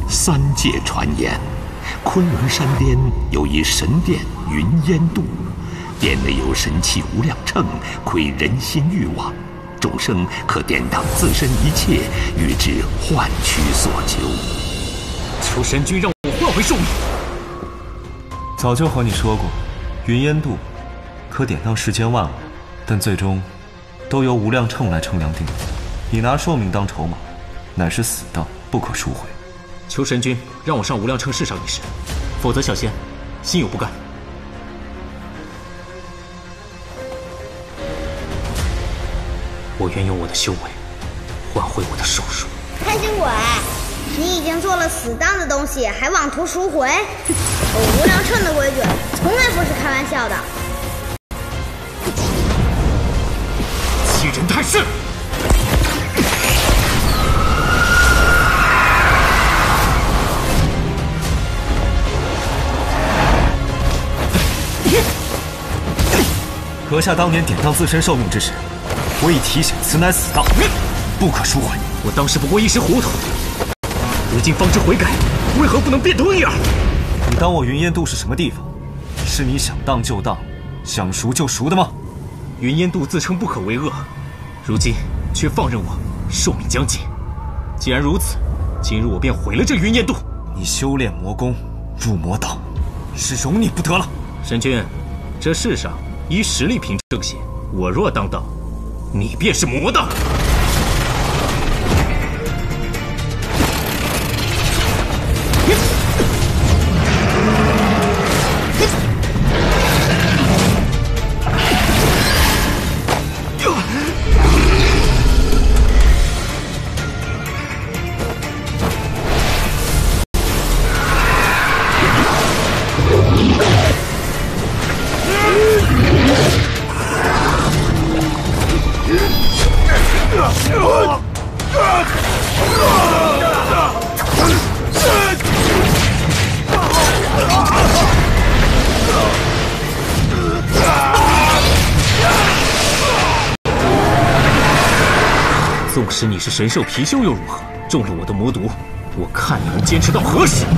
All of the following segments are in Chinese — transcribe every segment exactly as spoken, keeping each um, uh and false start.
三界传言，昆仑山巅有一神殿云烟渡，殿内有神器无量乘，窥人心欲望，众生可典当自身一切，欲知幻躯所求。 求神君让我换回寿命。 早就和你说过，云烟渡可典当世间万物，但最终都由无量乘来称量定夺。你拿寿命当筹码，乃是死道，不可赎回。 求神君让我上无量乘试上一试，否则小仙心有不甘。我愿用我的修为换回我的寿数。 开心鬼，你已经做了死当的东西，还妄图赎回？我无量乘的规矩从来不是开玩笑的。 欺人太甚！ 阁下当年典当自身寿命之时，我已提醒此乃死道，不可赎回。 我当时不过一时糊涂，如今方知悔改，为何不能变通一二？ 你当我云烟渡是什么地方？是你想当就当，想赎就赎的吗？ 云烟渡自称不可为恶，如今却放任我寿命将尽。既然如此，今日我便毁了这云烟渡。 你修炼魔功，入魔道，是容你不得了。 神君，这世上依实力凭正邪，我若当道，你便是魔道。纵使你是神兽貔貅又如何？中了我的魔毒，我看你能坚持到何时！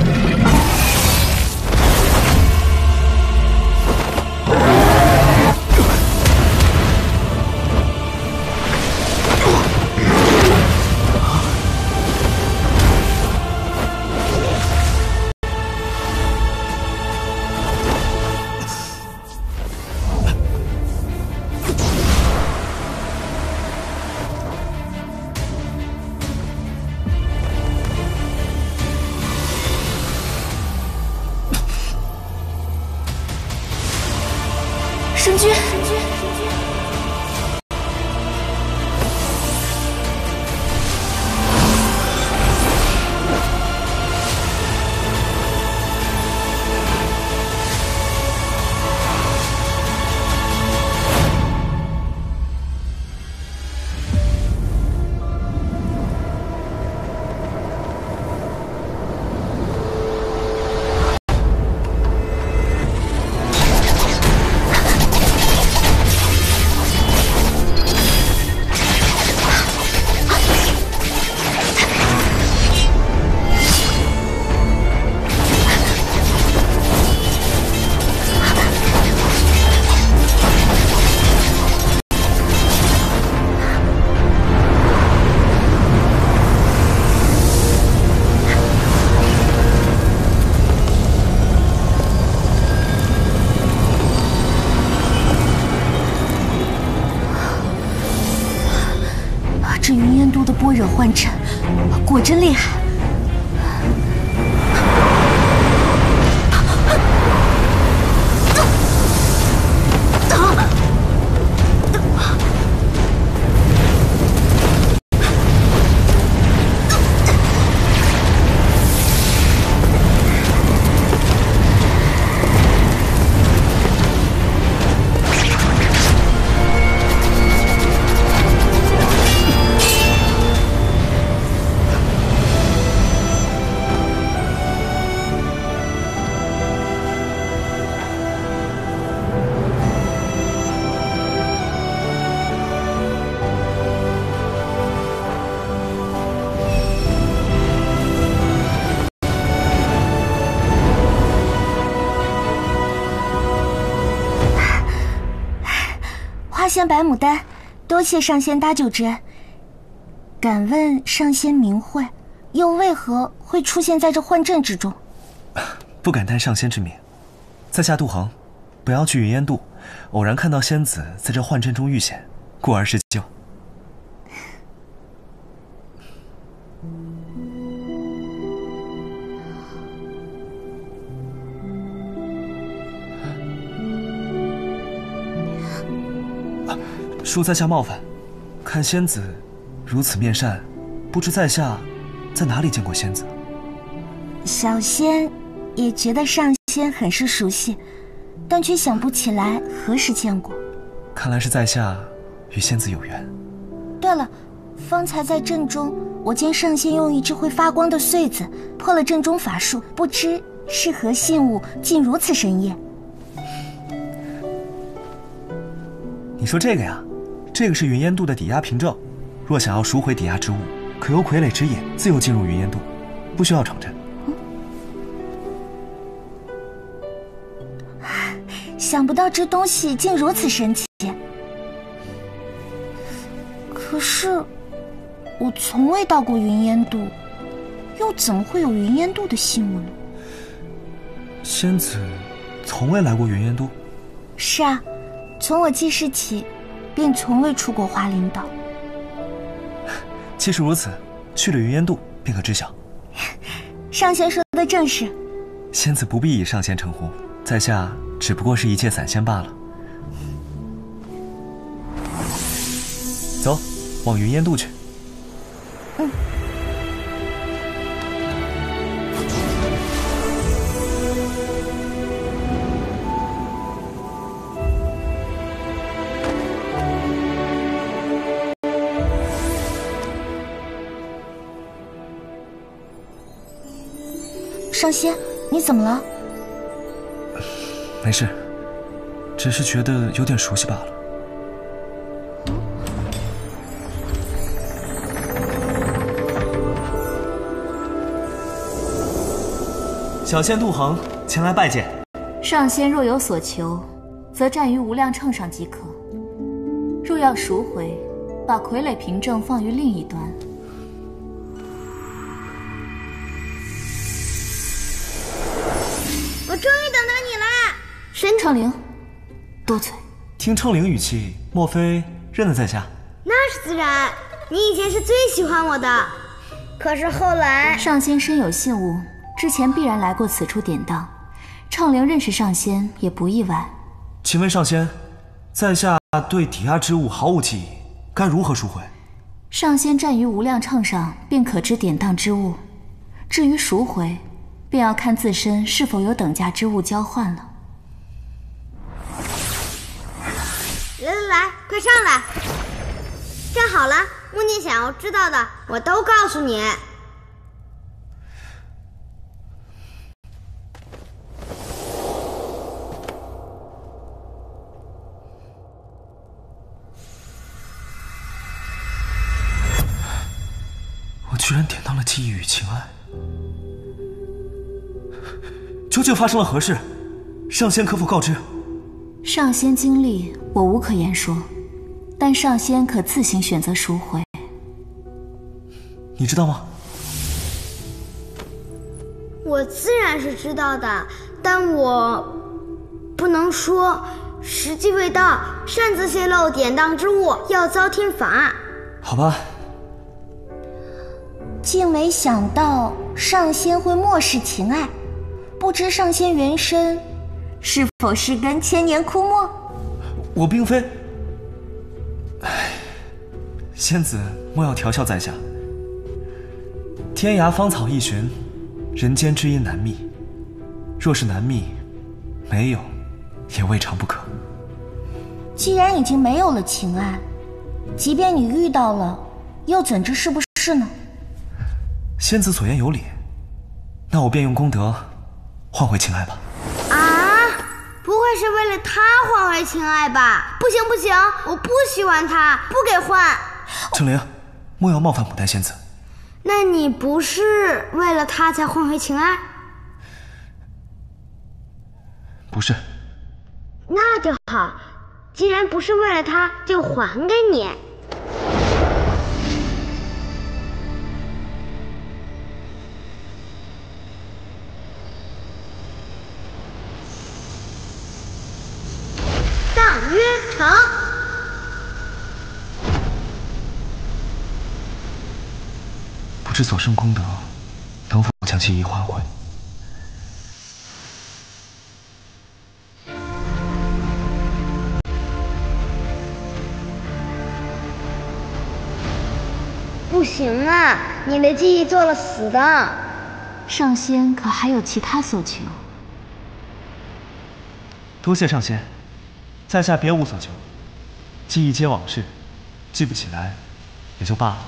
仙白牡丹，多谢上仙搭救之恩。敢问上仙名讳，又为何会出现在这幻阵之中？ 不敢担上仙之名，在下杜恒，本要去云烟渡，偶然看到仙子在这幻阵中遇险，故而施救。恕在下冒犯，看仙子如此面善，不知在下在哪里见过仙子？ 小仙也觉得上仙很是熟悉，但却想不起来何时见过。 看来是在下与仙子有缘。 对了，方才在阵中，我见上仙用一只会发光的穗子破了阵中法术，不知是何信物，竟如此神验。 你说这个呀？这个是云烟渡的抵押凭证，若想要赎回抵押之物，可由傀儡指引自由进入云烟渡，不需要闯阵。 想不到这东西竟如此神奇。可是我从未到过云烟渡，又怎么会有云烟渡的信物呢？ 仙子从未来过云烟渡？ 是啊，从我记事起，便从未出过华林岛。 既是如此，去了云烟渡便可知晓。 上仙说的正是。 仙子不必以上仙称呼，在下只不过是一介散仙罢了。走，往云烟渡去。 嗯。上仙，你怎么了？ 没事，只是觉得有点熟悉罢了。小仙杜恒前来拜见。 上仙若有所求，则站于无量秤上即可；若要赎回，把傀儡凭证放于另一端。 我终于等到你了， 申畅灵，多嘴。 听畅灵语气，莫非认得在下？ 那是自然，你以前是最喜欢我的，可是后来上仙身有信物，之前必然来过此处典当。畅灵认识上仙也不意外。 请问上仙，在下对抵押之物毫无记忆，该如何赎回？ 上仙站于无量秤上，便可知典当之物。至于赎回，便要看自身是否有等价之物交换了。 来来来，快上来！站好了，木念想要知道的，我都告诉你。 我居然典当了记忆与情爱。究竟发生了何事？上仙可否告知？ 上仙经历我无可言说，但上仙可自行选择赎回。 你知道吗？ 我自然是知道的，但我不能说，时机未到，擅自泄露典当之物要遭天罚。 好吧。 竟没想到上仙会漠视情爱。不知上仙原身是否是根千年枯木？ 我并非。唉，仙子莫要调笑在下。天涯芳草一寻，人间知音难觅。若是难觅，没有也未尝不可。 既然已经没有了情爱，即便你遇到了，又怎知是不是呢？ 仙子所言有理，那我便用功德换回情爱吧。 啊，不会是为了他换回情爱吧？不行不行，我不喜欢他，不给换。 程灵，莫要冒犯牡丹仙子。 那你不是为了他才换回情爱？ 不是。 那就好， 既然不是为了他，就还给你。大约成。 不知所剩功德能否将记忆换回？ 不行啊，你的记忆做了死的。 上仙可还有其他所求？ 多谢上仙，在下别无所求。记忆皆往事，记不起来也就罢了。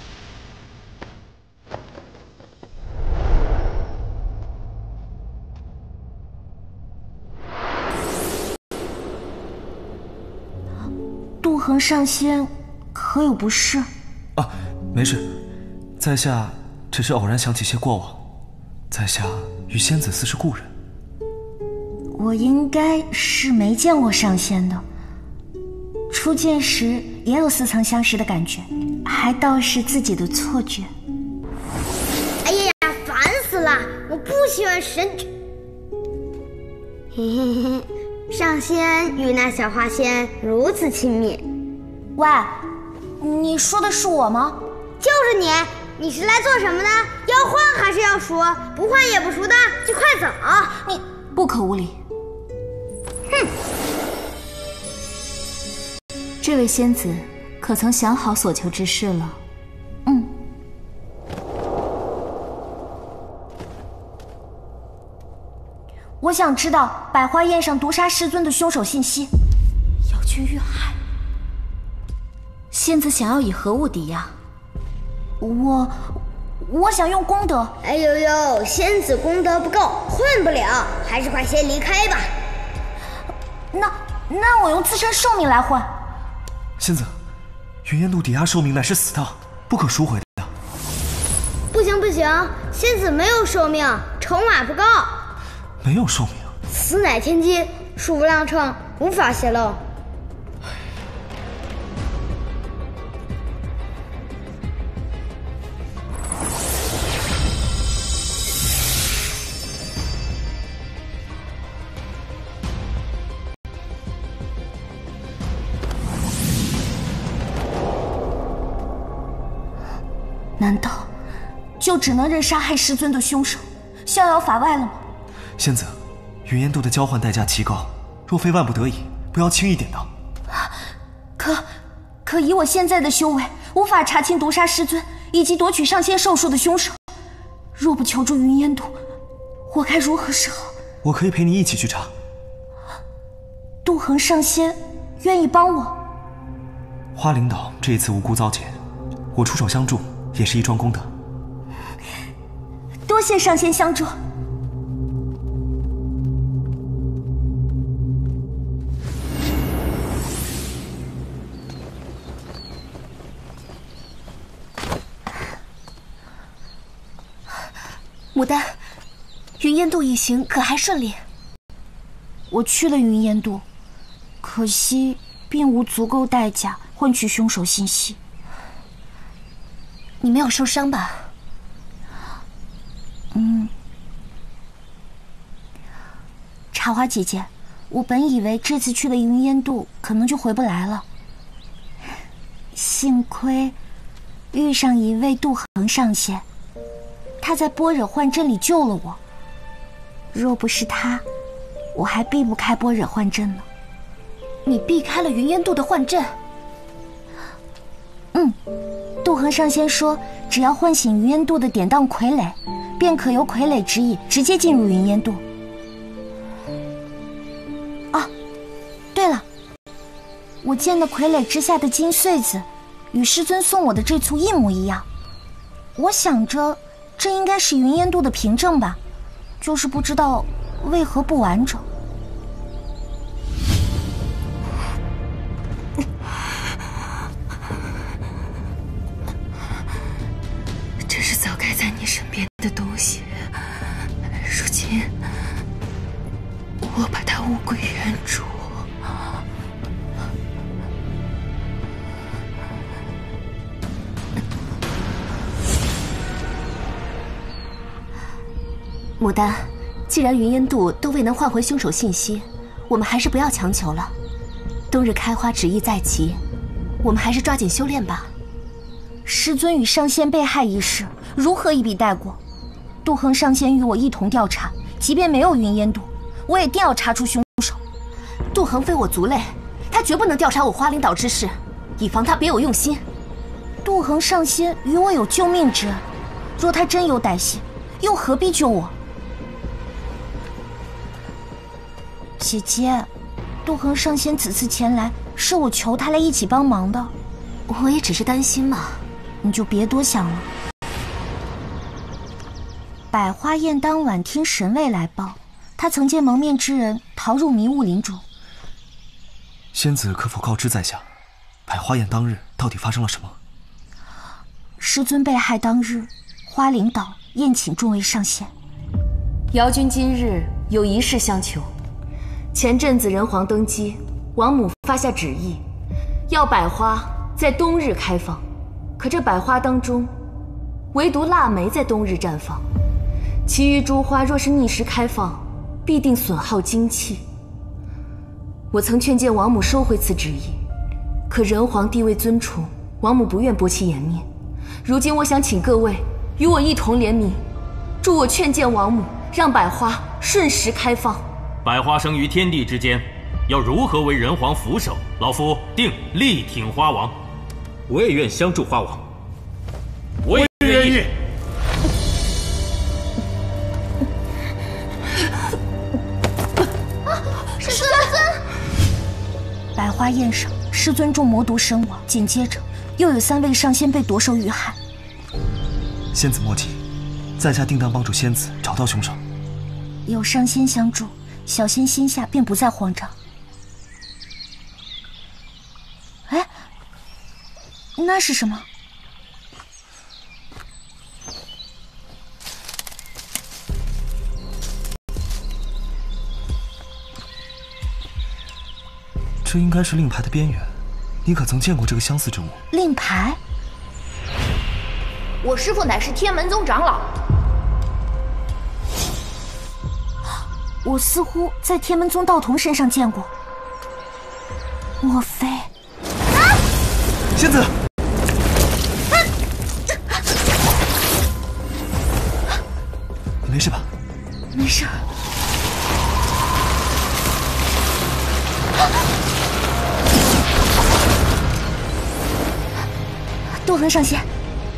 杜恒上仙可有不适？ 啊，没事，在下只是偶然想起些过往。在下与仙子似是故人。 我应该是没见过上仙的，初见时也有似曾相识的感觉，还倒是自己的错觉。 哎呀呀，烦死了！我不喜欢神。嘿嘿嘿，上仙与那小花仙如此亲密。 喂，你说的是我吗？ 就是你，你是来做什么的？要换还是要赎？不换也不赎的，就快走！ 你不可无礼！ 哼！ 这位仙子可曾想好所求之事了？ 嗯。我想知道百花宴上毒杀师尊的凶手信息。 妖君遇害，仙子想要以何物抵押？ 我，我想用功德。 哎呦呦，仙子功德不够，混不了，还是快先离开吧。 那那我用自身寿命来换。 仙子，云烟渡抵押寿命乃是死的，不可赎回的。 不行不行，仙子没有寿命，筹码不够。 没有寿命？ 此乃天机，数不量称，无法泄露。 难道就只能认杀害师尊的凶手，逍遥法外了吗？ 仙子，云烟渡的交换代价极高，若非万不得已，不要轻易典当。 可可以我现在的修为，无法查清毒杀师尊以及夺取上仙寿数的凶手。若不求助云烟渡，我该如何是好？ 我可以陪你一起去查。 杜恒上仙愿意帮我。 花灵岛这一次无辜遭劫，我出手相助也是一桩功德。 多谢上仙相助。 牡丹，云烟渡一行可还顺利？ 我去了云烟渡，可惜并无足够代价换取凶手信息。 你没有受伤吧？ 嗯。茶花姐姐，我本以为这次去了云烟渡，可能就回不来了。幸亏遇上一位杜恒上仙，他在般若幻阵里救了我。若不是他，我还避不开般若幻阵呢。 你避开了云烟渡的幻阵？ 嗯。杜恒上仙说，只要唤醒云烟渡的典当傀儡，便可由傀儡之意直接进入云烟渡。啊，对了，我见的傀儡之下的金穗子，与师尊送我的这簇一模一样。我想着，这应该是云烟渡的凭证吧，就是不知道为何不完整。 这是早该在你身边的东西，如今我把它物归原主。 牡丹，既然云烟渡都未能换回凶手信息，我们还是不要强求了。冬日开花旨意在即，我们还是抓紧修炼吧。 师尊与上仙被害一事，如何一笔带过？杜恒上仙与我一同调查，即便没有云烟渡，我也定要查出凶手。 杜恒非我族类，他绝不能调查我花灵岛之事，以防他别有用心。 杜恒上仙与我有救命之恩，若他真有歹心，又何必救我？姐姐，杜恒上仙此次前来，是我求他来一起帮忙的。 我也只是担心嘛。 你就别多想了。百花宴当晚，听神卫来报，他曾见蒙面之人逃入迷雾林中。 仙子可否告知在下，百花宴当日到底发生了什么？ 师尊被害当日，花灵岛宴请众位上仙。 瑶君今日有一事相求。前阵子人皇登基，王母发下旨意，要百花在冬日开放。可这百花当中，唯独腊梅在冬日绽放，其余诸花若是逆时开放，必定损耗精气。我曾劝谏王母收回此旨意，可人皇地位尊崇，王母不愿驳其颜面。如今我想请各位与我一同联名，助我劝谏王母，让百花顺时开放。 百花生于天地之间，要如何为人皇扶守？老夫定力挺花王。我也愿相助花王。我也愿意。 师尊！百花宴上，师尊中魔毒身亡，紧接着又有三位上仙被夺手遇害。 仙子莫急，在下定当帮助仙子找到凶手。 有上仙相助，小仙心下便不再慌张。哎，那是什么？ 这应该是令牌的边缘，你可曾见过这个相似之物？ 令牌？ 我师父乃是天门宗长老。 我似乎在天门宗道童身上见过。莫非？啊！ 仙子，你没事吧？ 没事。杜恒上仙。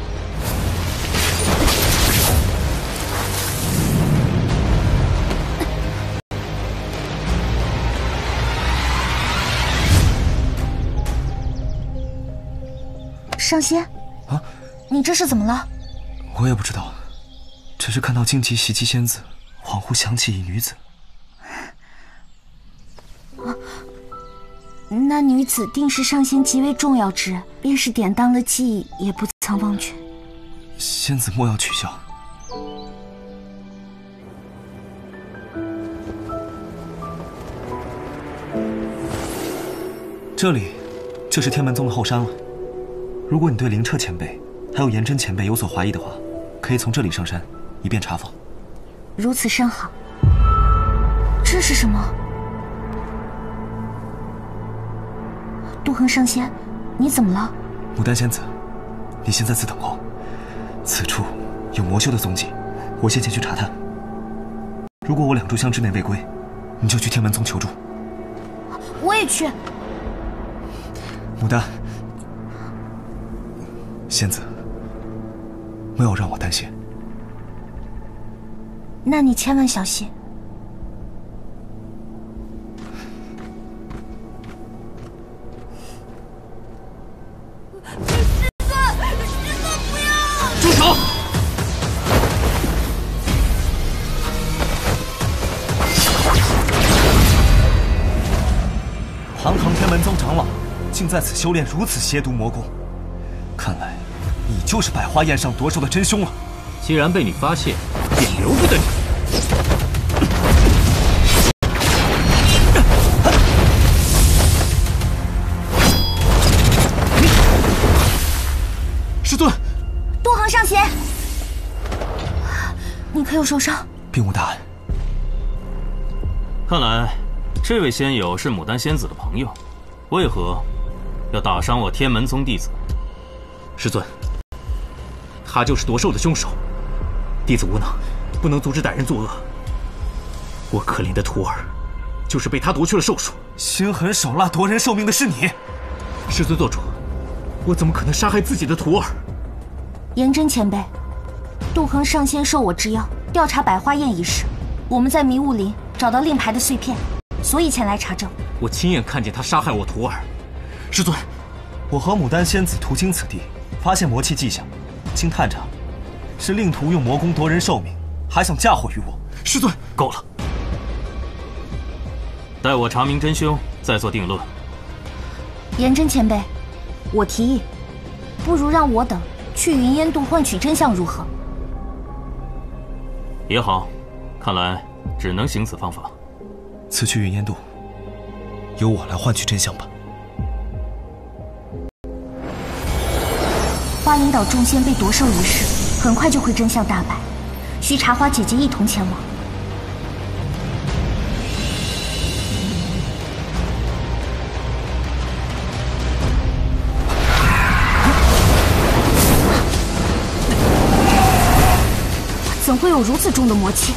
上仙， 啊， 你这是怎么了？ 我也不知道，只是看到荆棘袭击仙子，恍惚想起一女子。 啊，那女子定是上仙极为重要之人，便是典当了记忆，也不曾忘却。 仙子莫要取笑。这里就是天门宗的后山了。如果你对灵彻前辈还有颜真前辈有所怀疑的话，可以从这里上山，以便查访。 如此甚好。这是什么？杜恒上仙，你怎么了？ 牡丹仙子，你先在此等候。此处有魔修的踪迹，我先前去查探。如果我两炷香之内未归，你就去天门宗求助。 我也去。 牡丹。仙子，没有让我担心。 那你千万小心。 师尊，师尊不要！ 住手！ 堂堂天门宗长老，竟在此修炼如此邪毒魔功，看来你就是百花宴上夺手的真凶了。 既然被你发现，便留不得你。 师尊， 杜恒上仙，你可有受伤？ 并无大碍。 看来，这位仙友是牡丹仙子的朋友，为何要打伤我天门宗弟子？ 师尊，他就是夺兽的凶手，弟子无能，不能阻止歹人作恶。我可怜的徒儿，就是被他夺去了兽术。 心狠手辣夺人寿命的是你！ 师尊做主，我怎么可能杀害自己的徒儿？ 颜真前辈，杜恒上仙受我之邀调查百花宴一事，我们在迷雾林找到令牌的碎片，所以前来查证。 我亲眼看见他杀害我徒儿。师尊， 我和牡丹仙子途经此地，发现魔气迹象，经探查，是令徒用魔功夺人寿命，还想嫁祸于我。 师尊， 够了，待我查明真凶，再做定论。 颜真前辈，我提议，不如让我等去云烟渡换取真相，如何？ 也好，看来只能行此方法。 此去云烟渡，由我来换取真相吧。 花灵岛众仙被夺兽一事，很快就会真相大白，需茶花姐姐一同前往。怎会有如此重的魔气？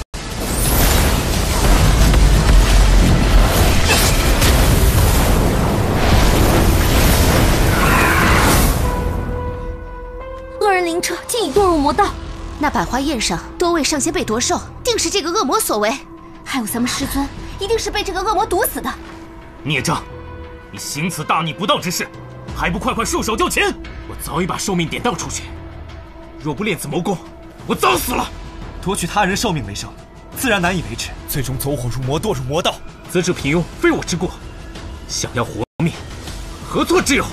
恶人灵车竟已堕入魔道， 那百花宴上多位上仙被夺兽，定是这个恶魔所为。 还有咱们师尊，一定是被这个恶魔毒死的。 孽障！你行此大逆不道之事，还不快快束手就擒！ 我早已把寿命典当出去，若不练此谋功，我早死了。 夺取他人寿命为生，自然难以维持，最终走火入魔，堕入魔道。 资质平庸，非我之过。想要活命，何错之有？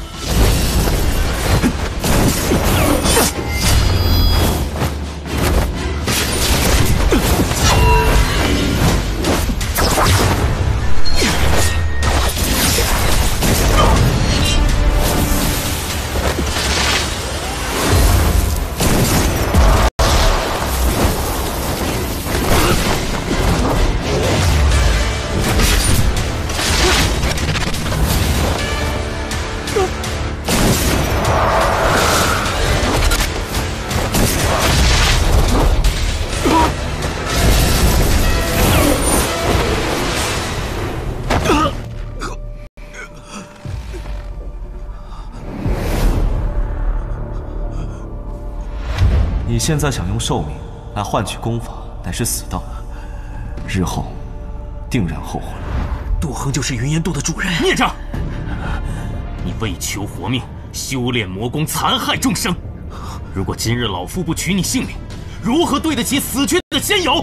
你现在想用寿命来换取功法，乃是死道，日后定然后悔。 杜恒就是云烟渡的主人。 孽障！你为求活命，修炼魔功，残害众生。如果今日老夫不取你性命，如何对得起死去的仙友？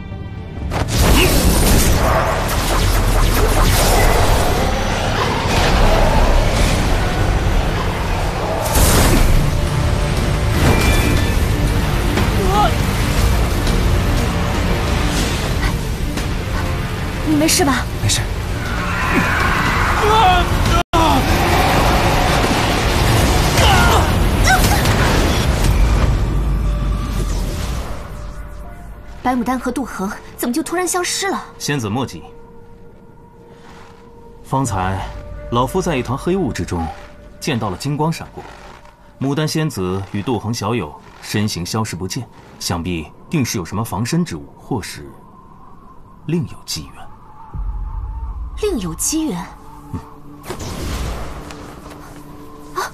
你没事吧？ 没事。 白牡丹和杜恒怎么就突然消失了？ 仙子莫急，方才老夫在一团黑雾之中见到了金光闪过，牡丹仙子与杜恒小友身形消失不见，想必定是有什么防身之物，或是另有机缘。 另有机缘。 嗯。 啊！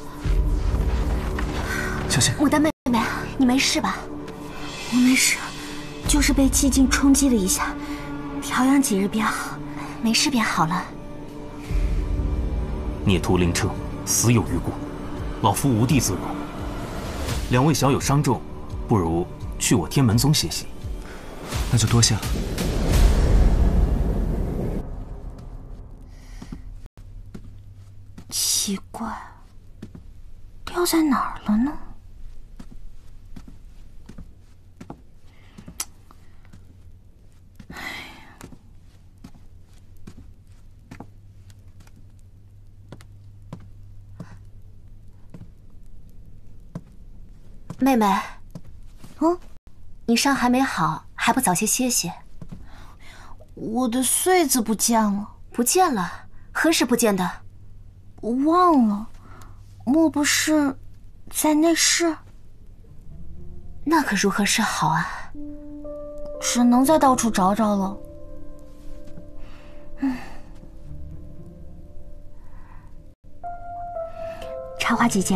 小心！ 牡丹妹妹，你没事吧？我没事，就是被寂静冲击了一下，调养几日便好，没事便好了。 孽徒灵车死有余辜，老夫无地自容。两位小友伤重，不如去我天门宗歇息。 那就多谢了。 奇怪，掉在哪儿了呢？ 妹妹， 嗯， 你伤还没好， 还不早些歇歇？ 我的穗子不见了。 不见了？何时不见的？ 我忘了，莫不是在内室？ 那可如何是好啊？ 只能再到处找找了。嗯。茶花姐姐，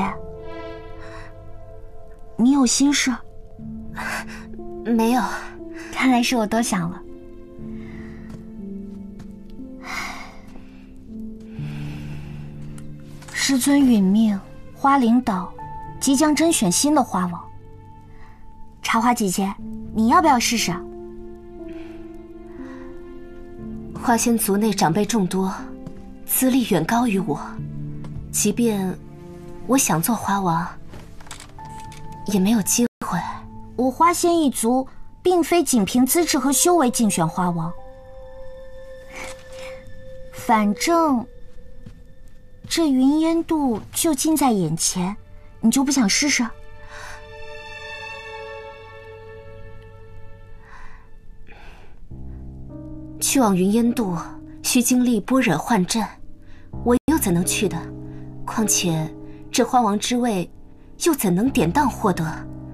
你有心事？ 没有， 看来是我多想了。师尊殒命，花灵岛即将甄选新的花王。茶花姐姐，你要不要试试？ 花仙族内长辈众多，资历远高于我，即便我想做花王，也没有机会。 我花仙一族并非仅凭资质和修为竞选花王，反正这云烟渡就近在眼前，你就不想试试？ 去往云烟渡需经历般若幻阵，我又怎能去的？况且这花王之位又怎能典当获得？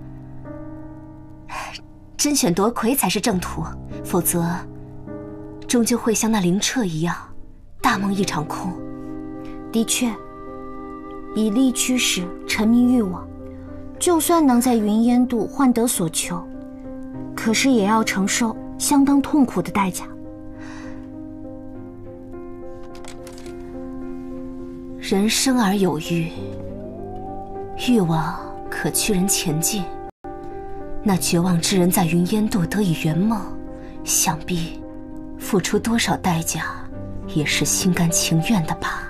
甄选夺魁才是正途，否则终究会像那灵彻一样，大梦一场空。 的确，以力驱使，沉迷欲望，就算能在云烟渡换得所求，可是也要承受相当痛苦的代价。 人生而有欲，欲望可驱人前进。那绝望之人在云烟渡得以圆梦，想必付出多少代价，也是心甘情愿的吧。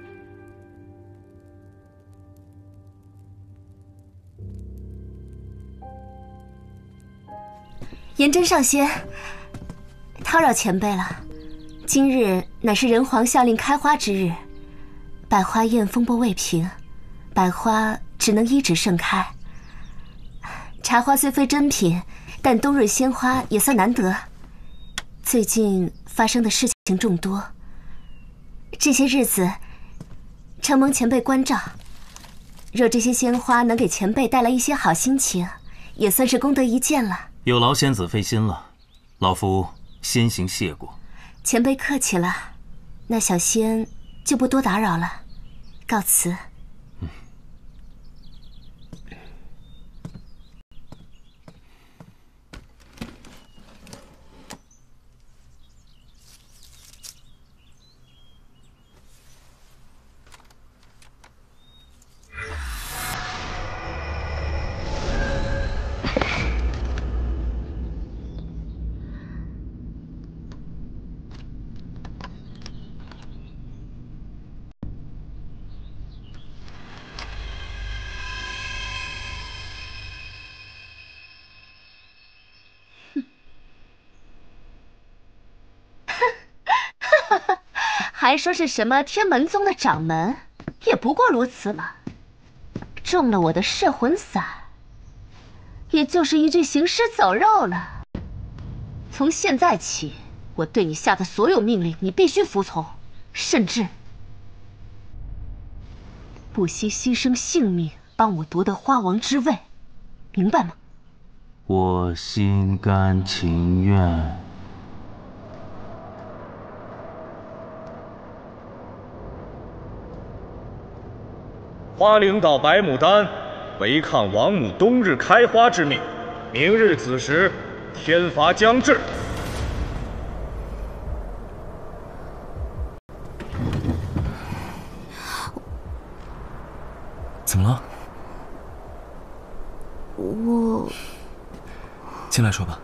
颜真上仙，叨扰前辈了。今日乃是人皇下令开花之日，百花宴风波未平，百花只能一指盛开。茶花虽非珍品，但冬日鲜花也算难得。最近发生的事情众多，这些日子承蒙前辈关照，若这些鲜花能给前辈带来一些好心情，也算是功德一件了。 有劳仙子费心了，老夫先行谢过。 前辈客气了，那小仙就不多打扰了，告辞。 嗯。 还说是什么天门宗的掌门，也不过如此嘛。中了我的摄魂伞，也就是一具行尸走肉了。从现在起，我对你下的所有命令，你必须服从，甚至不惜牺牲性命，帮我夺得花王之位，明白吗？ 我心甘情愿。 花灵岛白牡丹违抗王母冬日开花之命，明日子时，天罚将至。 怎么了？ 我进来说吧。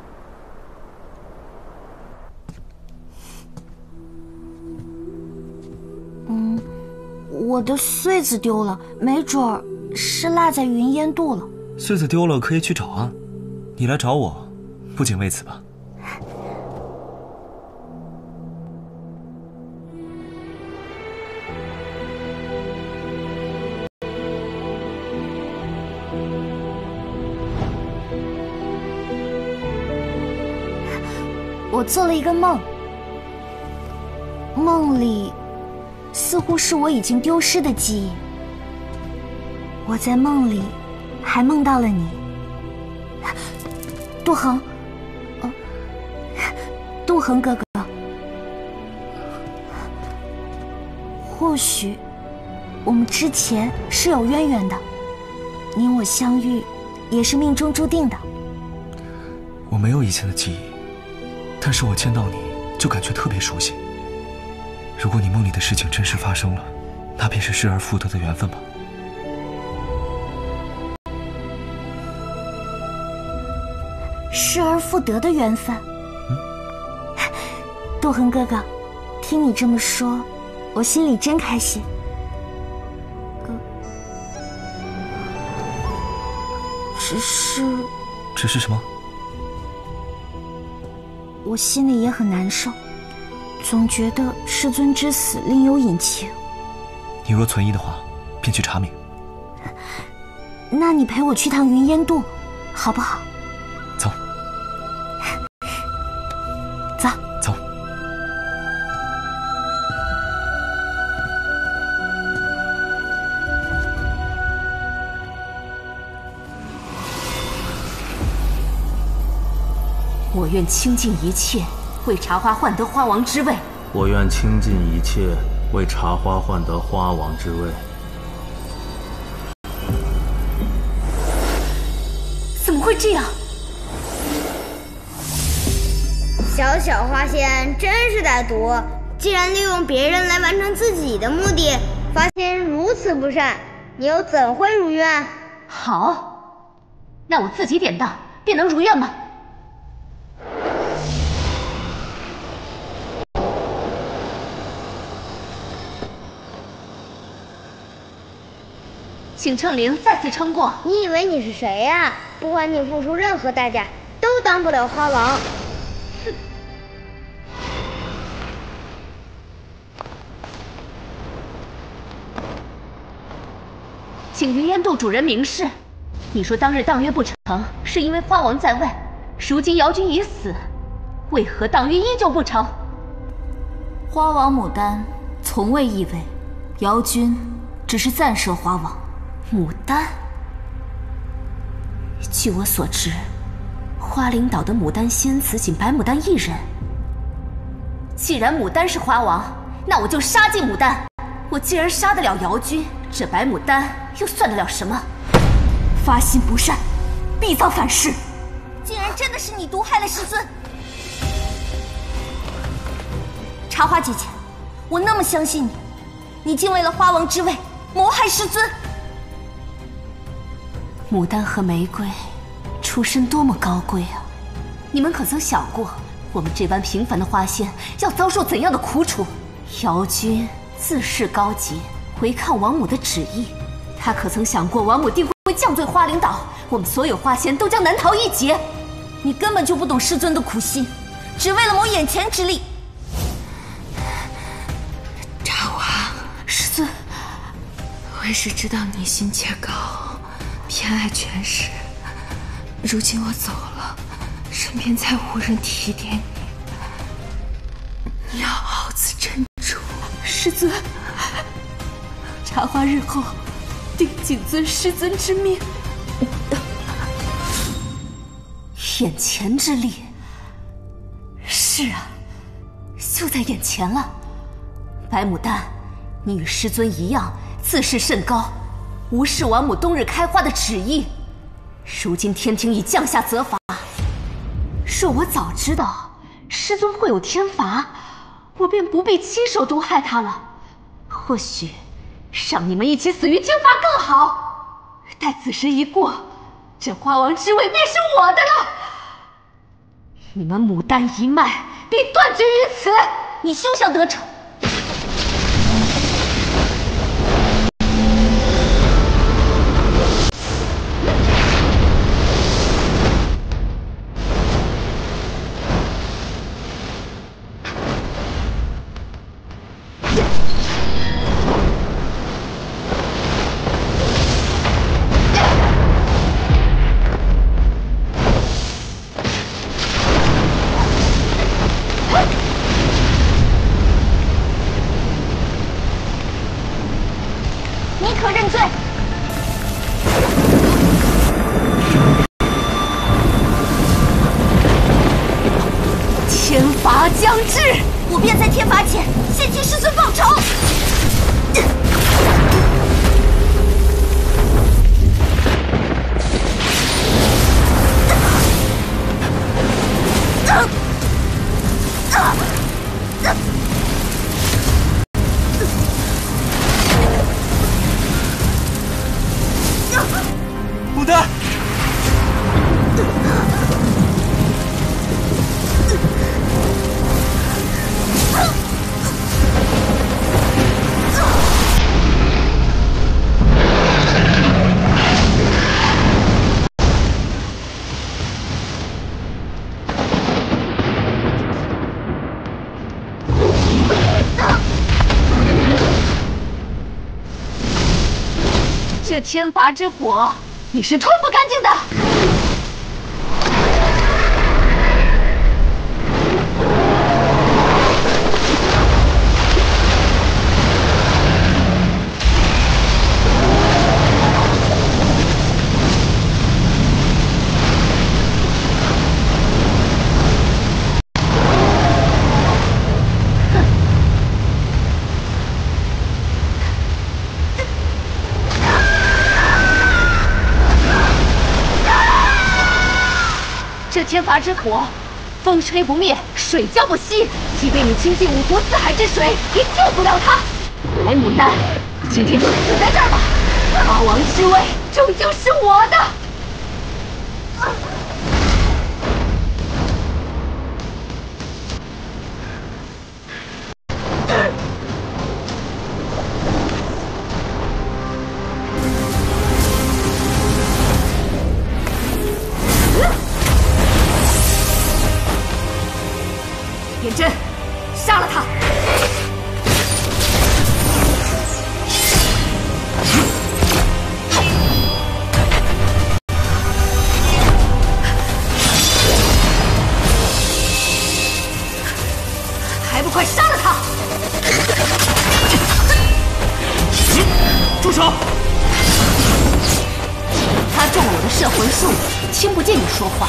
嗯。我的穗子丢了，没准儿是落在云烟渡了。 穗子丢了可以去找啊，你来找我，不仅为此吧。 我做了一个梦，梦里似乎是我已经丢失的记忆。我在梦里还梦到了你，杜恒，哦，杜恒哥哥，或许我们之前是有渊源的，你我相遇也是命中注定的。 我没有以前的记忆，但是我见到你就感觉特别熟悉。如果你梦里的事情真实发生了，那便是失而复得的缘分吧。 失而复得的缘分。嗯，杜恒哥哥，听你这么说，我心里真开心。嗯，只是， 只是什么？ 我心里也很难受，总觉得师尊之死另有隐情。 你若存疑的话，便去查明。 那你陪我去趟云烟渡，好不好？ 走。 走。 走。 我愿倾尽一切，为茶花换得花王之位。 我愿倾尽一切，为茶花换得花王之位。 怎么会这样？ 小小花仙真是歹毒，既然利用别人来完成自己的目的，发现如此不善，你又怎会如愿？ 好，那我自己典当，便能如愿吗？请乘灵再次称过。 你以为你是谁呀、啊？不管你付出任何代价，都当不了花王。 请云烟渡主人明示，你说当日当约不成，是因为花王在位，如今瑶君已死，为何当约依旧不成？ 花王牡丹从未易位，瑶君只是暂摄花王。 牡丹，据我所知，花灵岛的牡丹仙子仅白牡丹一人。既然牡丹是花王，那我就杀尽牡丹。我既然杀得了瑶君，这白牡丹又算得了什么？ 发心不善，必遭反噬。 竟然真的是你毒害了师尊！茶花姐姐，我那么相信你，你竟为了花王之位谋害师尊。 牡丹和玫瑰出身多么高贵啊！你们可曾想过，我们这般平凡的花仙要遭受怎样的苦楚？瑶君自恃高洁，违抗王母的旨意，他可曾想过王母定会降罪花灵岛，我们所有花仙都将难逃一劫？ 你根本就不懂师尊的苦心，只为了谋眼前之利。 茶花， 师尊， 为师知道你心切高，偏爱权势。如今我走了，身边再无人提点你，你要好自珍重。 师尊，茶花日后定谨遵师尊之命。眼前之利，是啊，就在眼前了。白牡丹，你与师尊一样，自视甚高，无视王母冬日开花的旨意。如今天庭已降下责罚，若我早知道师尊会有天罚，我便不必亲手毒害他了。或许让你们一起死于天罚更好。待此时一过，这花王之位便是我的了。你们牡丹一脉必断绝于此，你休想得逞！ 罚将至， 我便在天罚前先替师尊报仇。 牡丹， 这天罚之火，你是吞不干净的。这天罚之火，风吹不灭，水浇不熄，即便你倾尽五湖四海之水，也救不了他。来，牡丹，今天就死在这儿吧！八王之位终究是我的。颜真，杀了他！还不快杀了他！ 住手！ 他中了我的摄魂术，听不见你说话。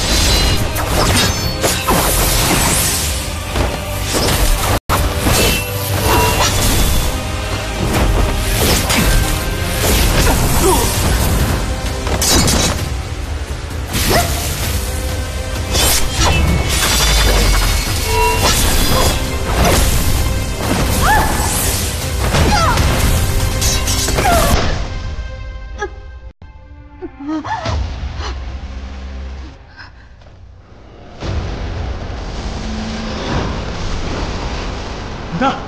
牡丹，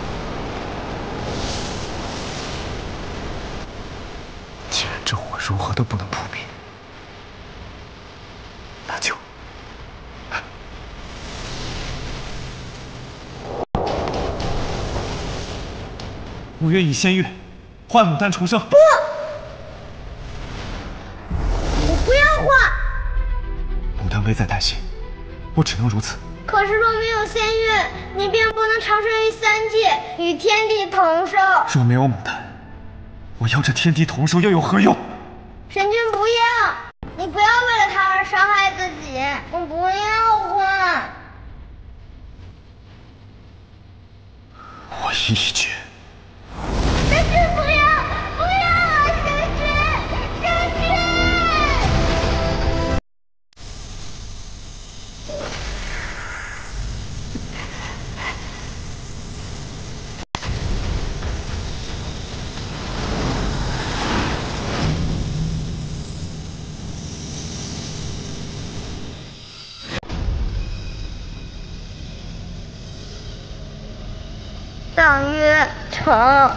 既然这火如何都不能扑灭，那就……我愿以仙月换牡丹重生。不， 我不要换。 牡丹危在旦夕，我只能如此。 可是若没有仙月，你便不能长生于三界，与天地同寿。 若没有牡丹，我要这天地同寿又有何用？ 神君不要，你不要为了他而伤害自己，我不要换。 我意已决。 神君不要，不要啊！神君，神君！当约成。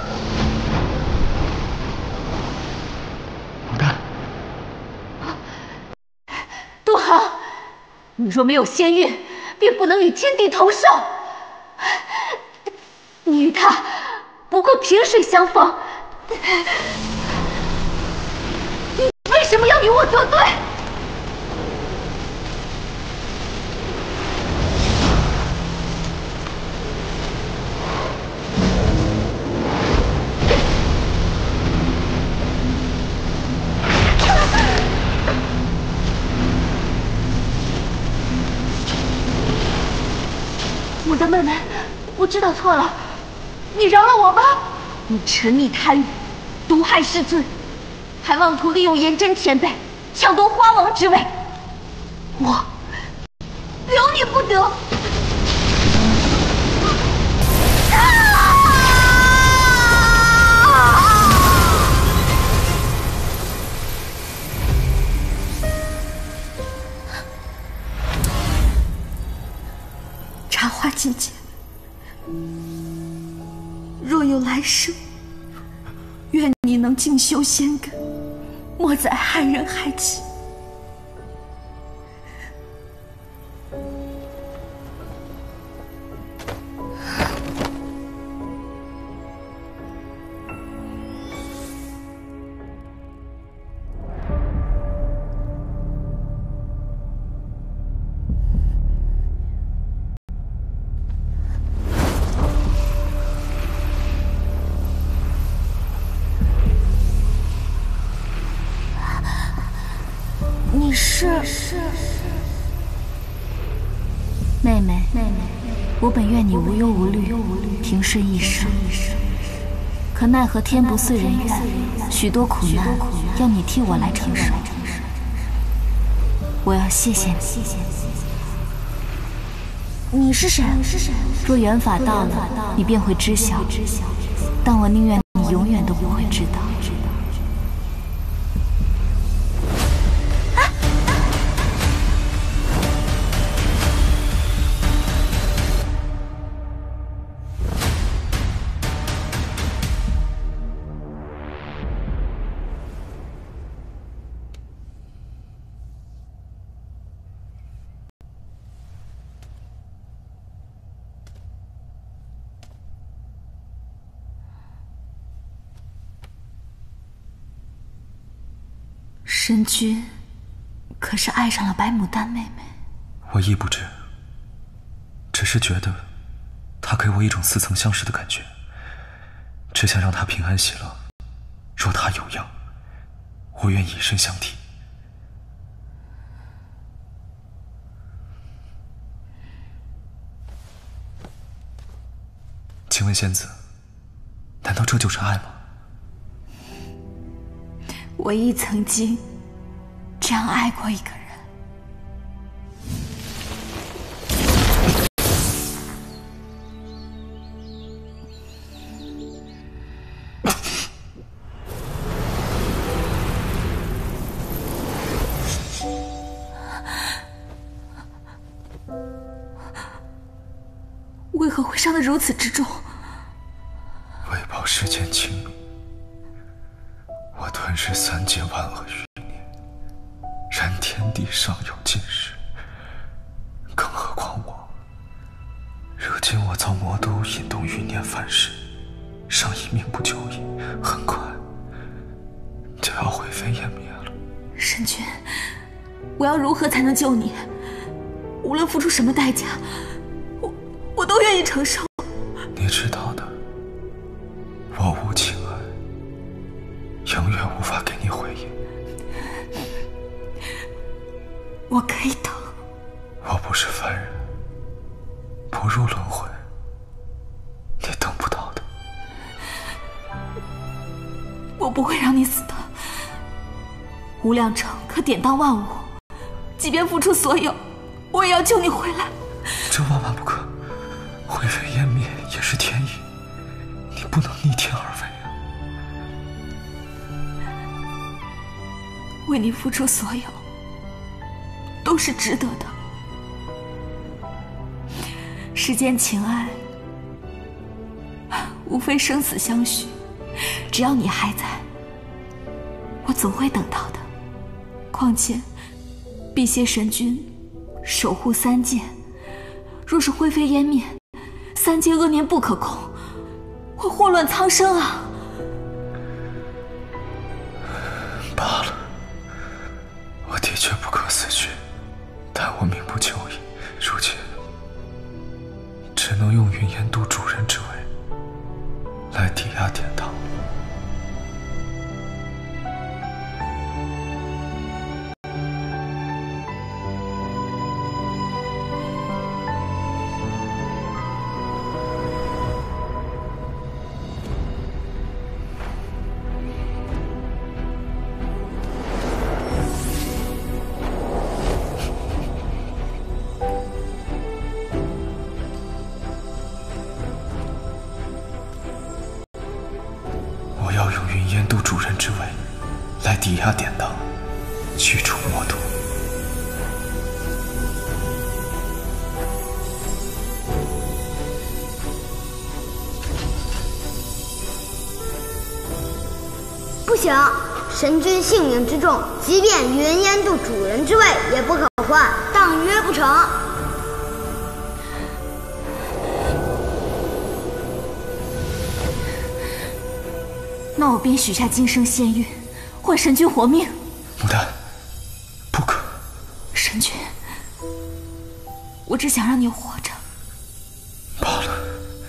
牡丹， 杜航，你若没有仙韵，便不能与天地同寿。你与他不过萍水相逢，你为什么要与我作对？ 我的妹妹，我知道错了，你饶了我吧！你沉溺贪欲，毒害师尊，还妄图利用颜真前辈抢夺花王之位，我留你不得！茶花境界，若有来生，愿你能静修仙根，莫再害人害己。你是妹妹，妹妹，我本愿你无忧无虑，平顺一生，可奈何天不遂人愿，许多苦难要你替我来承受。我要谢谢你。你是谁？若缘法到了，你便会知晓。但我宁愿你永远都不会知道。神君，可是爱上了白牡丹妹妹？ 我亦不知，只是觉得她给我一种似曾相识的感觉，只想让她平安喜乐。若她有恙，我愿以身相替。请问仙子，难道这就是爱吗？ 我亦曾经这样爱过一个人。为何会伤得如此之重？ 为报世间情迷，我吞噬三界万恶余孽，然天地尚有尽时，更何况我。如今我遭魔都引动余念反噬，尚以命不久矣，很快就要灰飞烟灭了。 神君，我要如何才能救你？无论付出什么代价，我我都愿意承受。 你知道的，我无情爱，永远无法给你回应。 我可以等。 我不是凡人，不入轮回，你等不到的。 我不会让你死的。无量城可典当万物，即便付出所有，我也要救你回来。 这万万不可，灰飞烟灭也是天意，你不能逆天而为啊！ 为你付出所有，都是值得的。世间情爱，无非生死相许，只要你还在，我总会等到的。况且，辟邪神君守护三界，若是灰飞烟灭，三界恶念不可控，会祸乱苍生啊！ 罢了，我的确不可死去，但我命不久矣，如今只能用云烟渡主人之位来抵押典当。 压典当，驱除魔毒。 不行，神君性命之重，即便云烟渡主人之位也不可换，当约不成。 那我便许下今生仙玉，换神君活命。 牡丹，不可！ 神君，我只想让你活着。 罢了，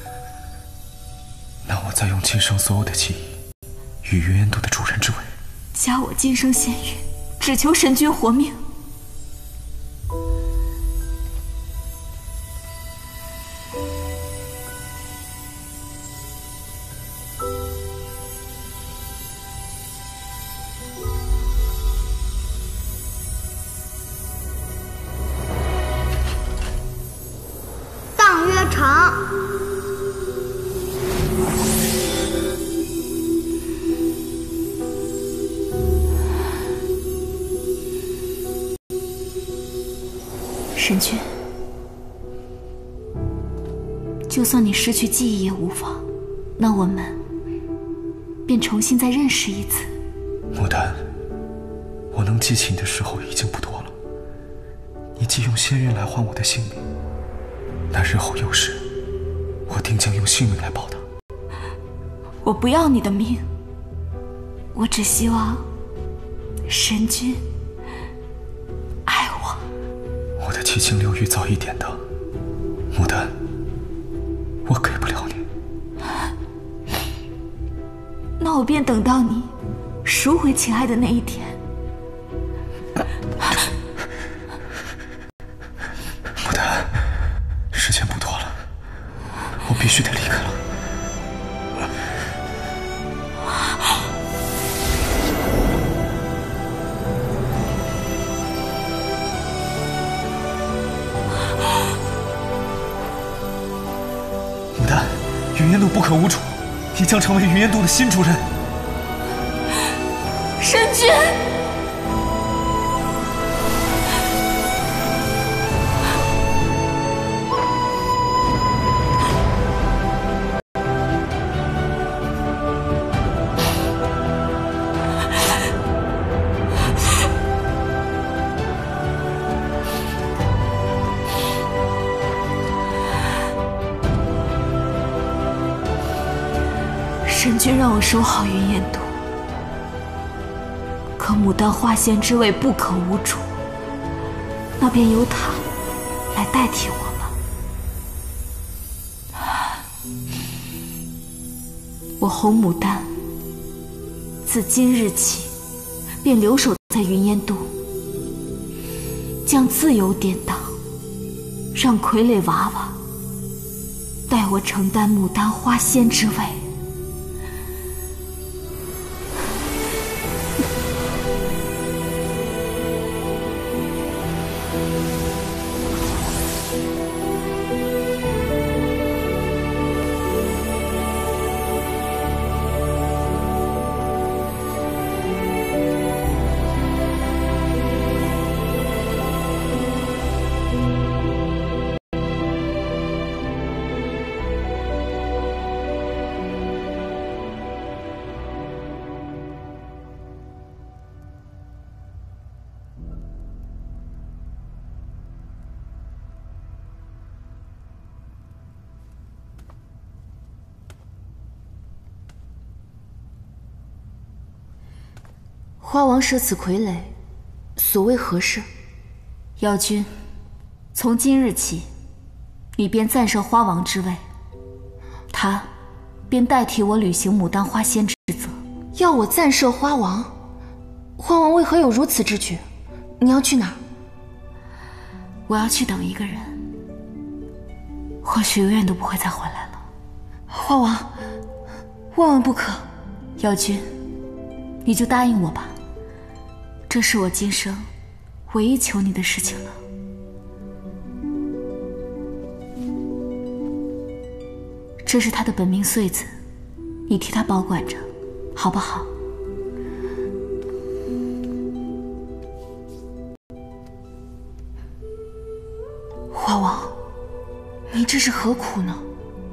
那我再用今生所有的记忆。 与云烟渡的主人之位， 加我今生仙玉，只求神君活命。 当约成。 神君，就算你失去记忆也无妨，那我们便重新再认识一次。 牡丹，我能记起你的时候已经不多了。你既用仙韵来换我的性命，那日后有事，我定将用性命来报答。 我不要你的命，我只希望神君。 我的七情六欲早已典当，牡丹，我给不了你。 那我便等到你赎回情爱的那一天。 牡丹，时间不多了，我必须得离开了。 云烟渡不可无主，你将成为云烟渡的新主人。 神君，神君让我守好云烟渡，可牡丹花仙之位不可无主，那便由他来代替我吧。我红牡丹自今日起便留守在云烟渡，将自由典当，让傀儡娃娃代我承担牡丹花仙之位。 花王舍此傀儡，所为何事？ 妖君，从今日起，你便暂设花王之位，他便代替我履行牡丹花仙之责。 要我暂设花王？花王为何有如此之举？你要去哪儿？ 我要去等一个人，或许永远都不会再回来了。 花王，万万不可！ 妖君，你就答应我吧。 这是我今生唯一求你的事情了。这是他的本命穗子，你替他保管着，好不好？ 花王，你这是何苦呢？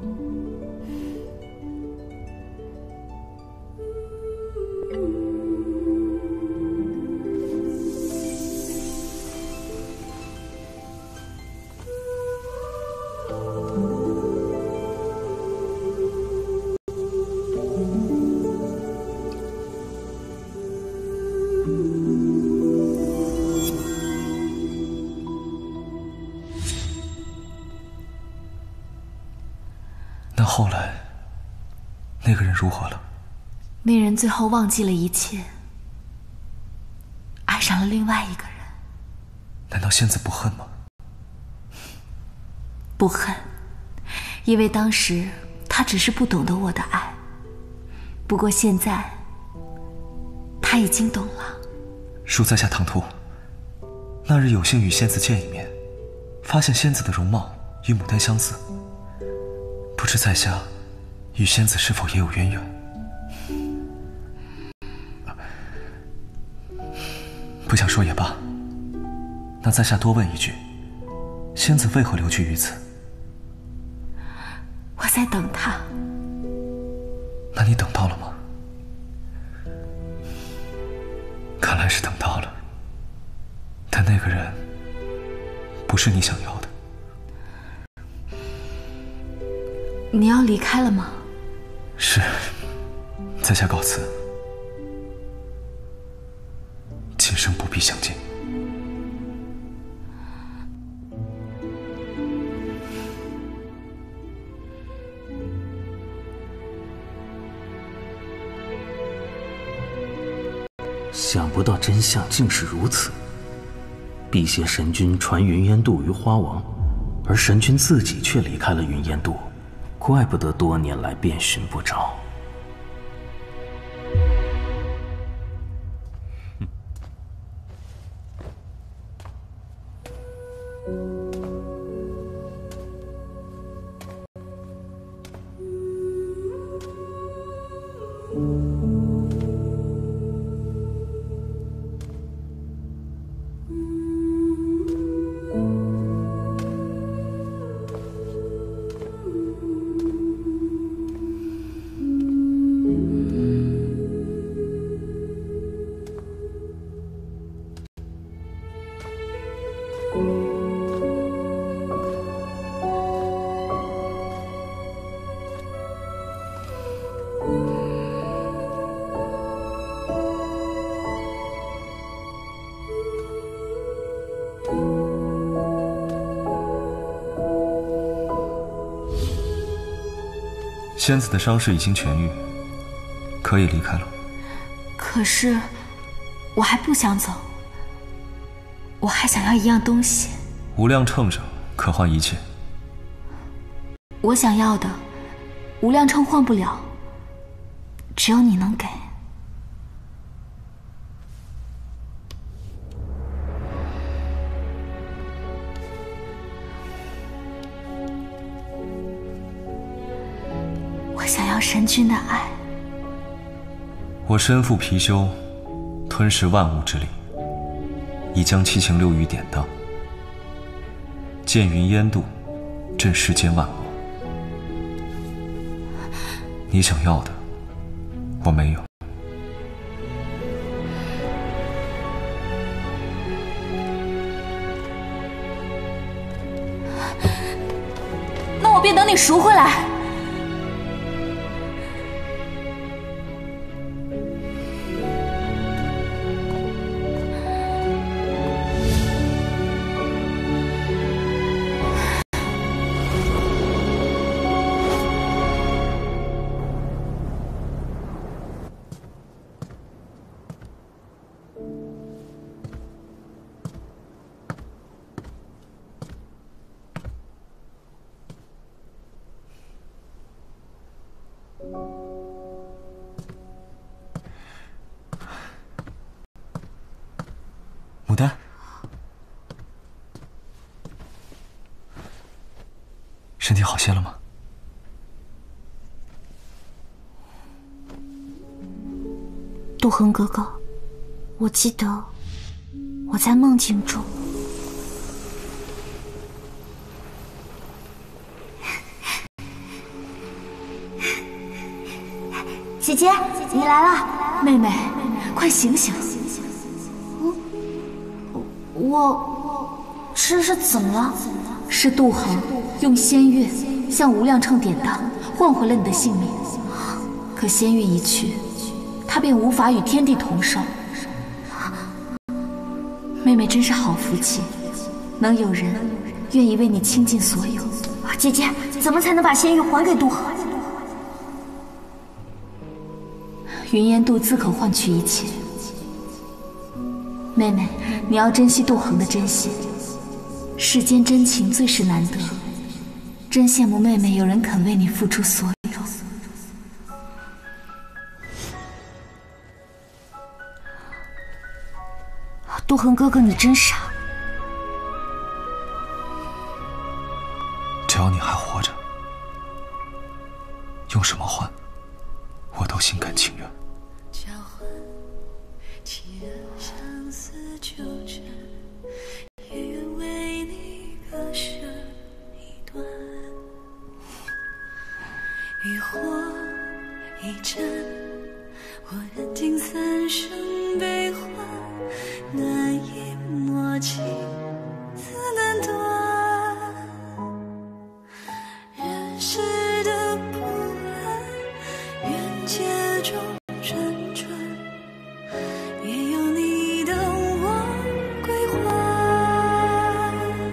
那后来，那个人如何了？ 那人最后忘记了一切，爱上了另外一个人。 难道仙子不恨吗？ 不恨，因为当时他只是不懂得我的爱。不过现在，他已经懂了。 恕在下唐突，那日有幸与仙子见一面，发现仙子的容貌与牡丹相似。不知在下与仙子是否也有渊源？不想说也罢。那在下多问一句，仙子为何留居于此？ 我在等他。 那你等到了吗？看来是等到了，但那个人不是你想要的。 你要离开了吗？ 是，在下告辞，今生不必相见。 想不到真相竟是如此。辟邪神君传云烟渡于花王，而神君自己却离开了云烟渡。怪不得多年来遍寻不着。 仙子的伤势已经痊愈，可以离开了。 可是，我还不想走，我还想要一样东西。 无量秤上可换一切。 我想要的，无量秤换不了，只有你能给。我想要神君的爱。 我身负貔貅，吞噬万物之力，已将七情六欲典当，剑云烟渡，震世间万物。你想要的，我没有。 那我便等你赎回来。 牡丹，身体好些了吗？ 杜恒哥哥，我记得我在梦境中姐姐，你来了。 妹妹，快醒醒！ 嗯，我这是怎么了？ 是杜恒用仙乐向无量乘典当，换回了你的性命。可仙乐一去，他便无法与天地同寿。妹妹真是好福气，能有人愿意为你倾尽所有。 姐姐，怎么才能把仙玉还给杜恒？ 云烟渡自可换取一切。妹妹，你要珍惜杜恒的真心。世间真情最是难得，真羡慕妹妹有人肯为你付出所有。 杜恒哥哥，你真傻。 只要你还活着，用什么换，我都心甘情愿。交换，既然相思纠缠，也愿为你割舍一段。渔火一盏，我燃尽三生悲欢，难以默契，自难断。人世的不安，缘界中辗转，也有你等我归还。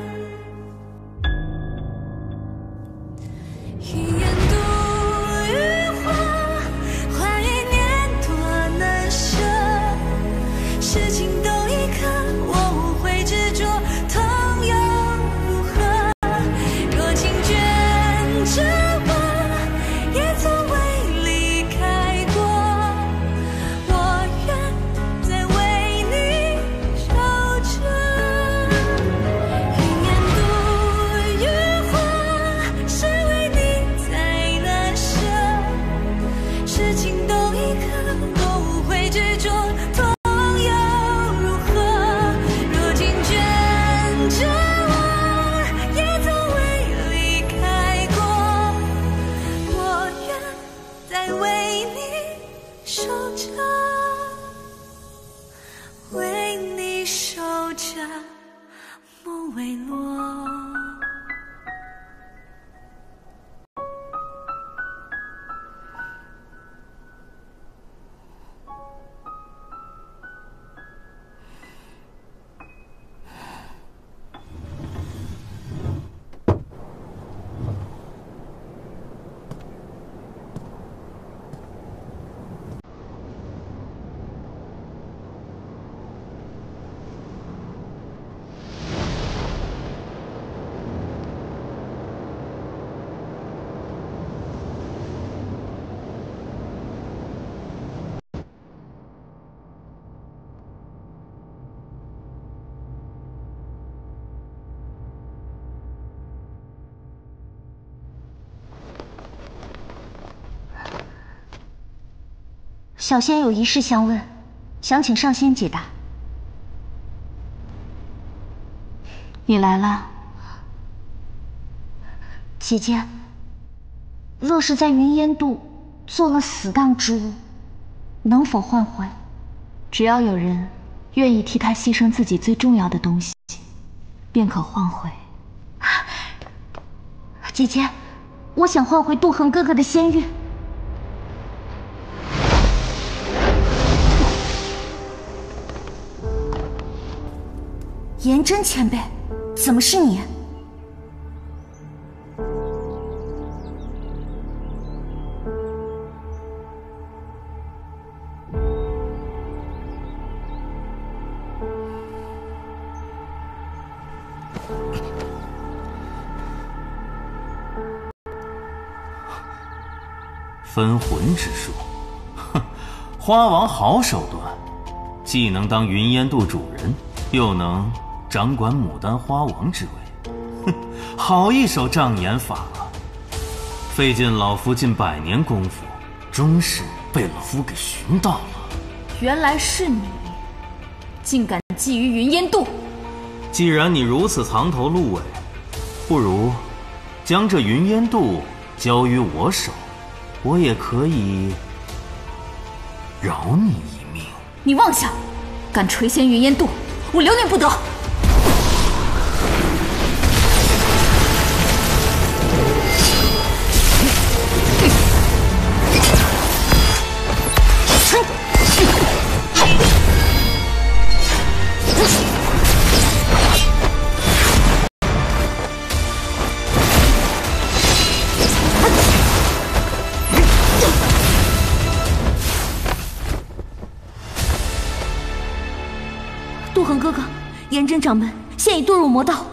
一言度余华，换一年多难舍。事情都已看，我无悔执着，痛又如何？若情卷着我，也从未离开过。我愿再为你守着。一言度余华，是为你才难舍。事情都已看，我无悔执着。 小仙有一事相问，想请上仙解答。 你来了， 姐姐。若是在云烟渡做了死当之物，能否换回？ 只要有人愿意替他牺牲自己最重要的东西，便可换回。 姐姐，我想换回杜恒哥哥的仙玉。颜真前辈，怎么是你？ 分魂之术，哼，花王好手段，既能当云烟渡主人，又能掌管牡丹花王之位，哼，好一手障眼法啊！费尽老夫近百年功夫，终是被老夫给寻到了。 原来是你，竟敢觊觎云烟渡！ 既然你如此藏头露尾，不如将这云烟渡交于我手，我也可以饶你一命。 你妄想，敢垂涎云烟渡，我留你不得！ 杜恒哥哥，颜真掌门现已堕入魔道。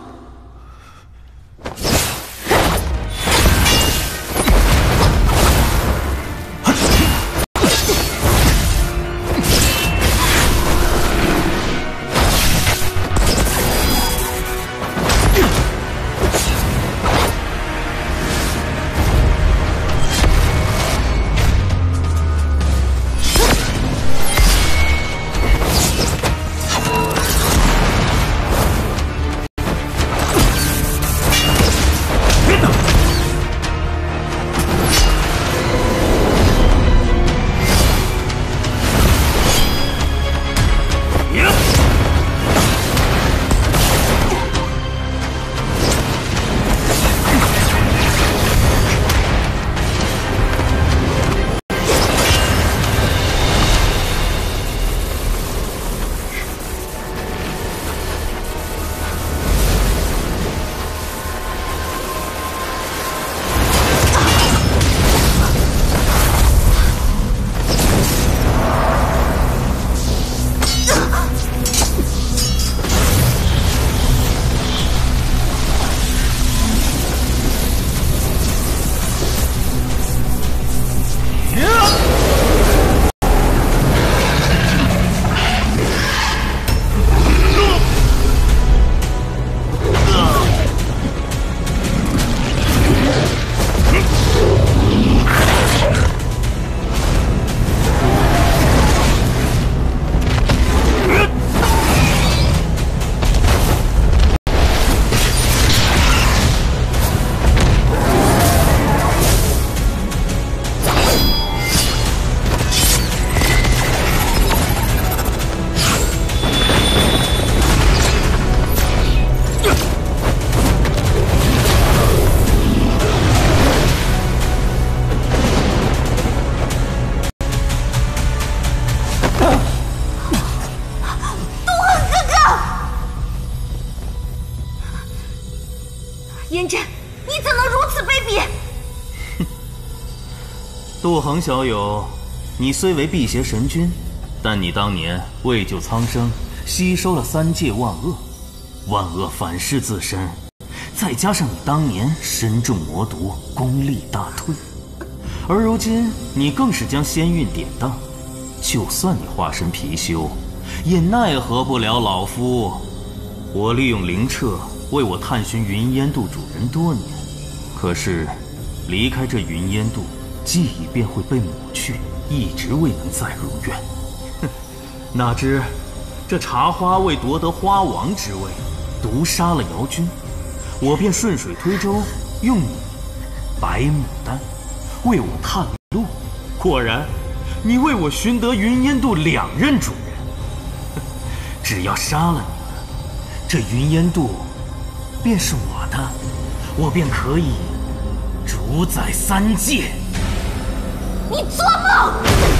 颜真，你怎能如此卑鄙？ 哼，杜恒小友，你虽为辟邪神君，但你当年为救苍生，吸收了三界万恶，万恶反噬自身，再加上你当年身中魔毒，功力大退，而如今你更是将仙韵典当，就算你化身貔貅，也奈何不了老夫。我利用灵澈为我探寻云烟渡主人多年，可是离开这云烟渡，记忆便会被抹去，一直未能再如愿。哼，哪知这茶花为夺得花王之位，毒杀了姚君，我便顺水推舟，用你白牡丹为我探路。果然，你为我寻得云烟渡两任主人。只要杀了你们，这云烟渡便是我的，我便可以主宰三界。 你做梦！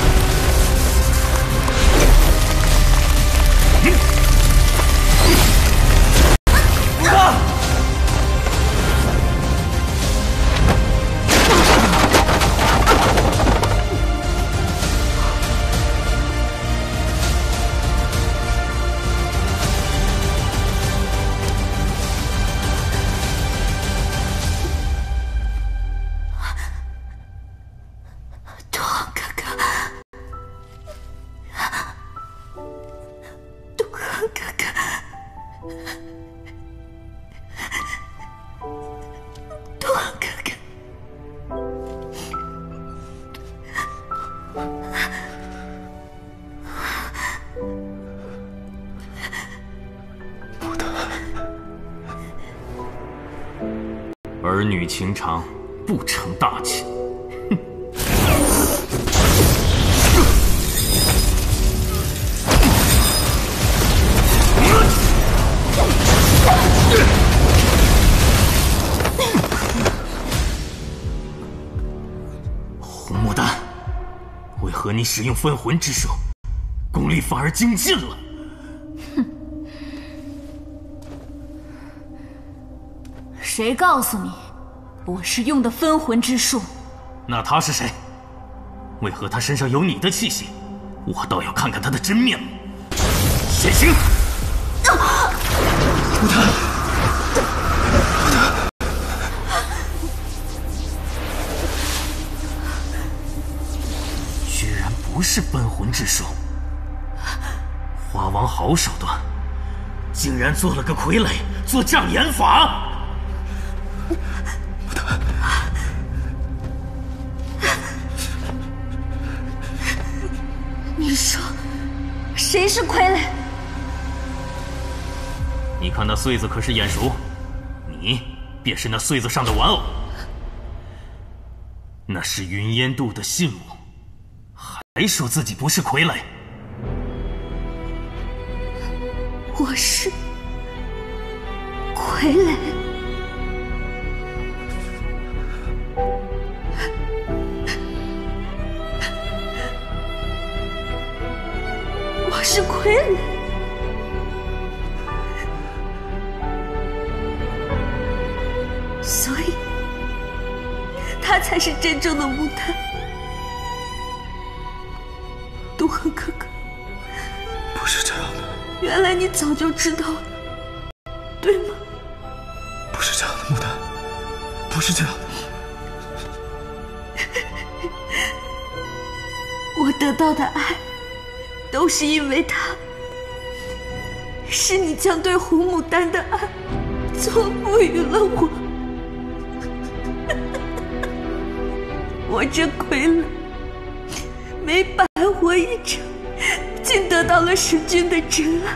啊！儿女情长，不成大器。哼！ 和你使用分魂之术，功力反而精进了。 哼！谁告诉你我是用的分魂之术？ 那他是谁？为何他身上有你的气息？我倒要看看他的真面目。血行！ 啊！穆丹，穆丹， 居然不是分魂之术！花王好手段，竟然做了个傀儡做障眼法！ 穆丹， 你说谁是傀儡？ 你看那穗子可是眼熟，你便是那穗子上的玩偶。那是云烟渡的信物，还说自己不是傀儡。 我是傀儡？我是傀儡？所以，他才是真正的穆丹。杜恒哥哥， 不是这样的。 原来你早就知道了，对吗？ 不是这样的，穆丹，不是这样的。 我得到的爱，都是因为他。是你将对红牡丹的爱，错赋予了我。我这傀儡没白活一场，竟得到了神君的真爱。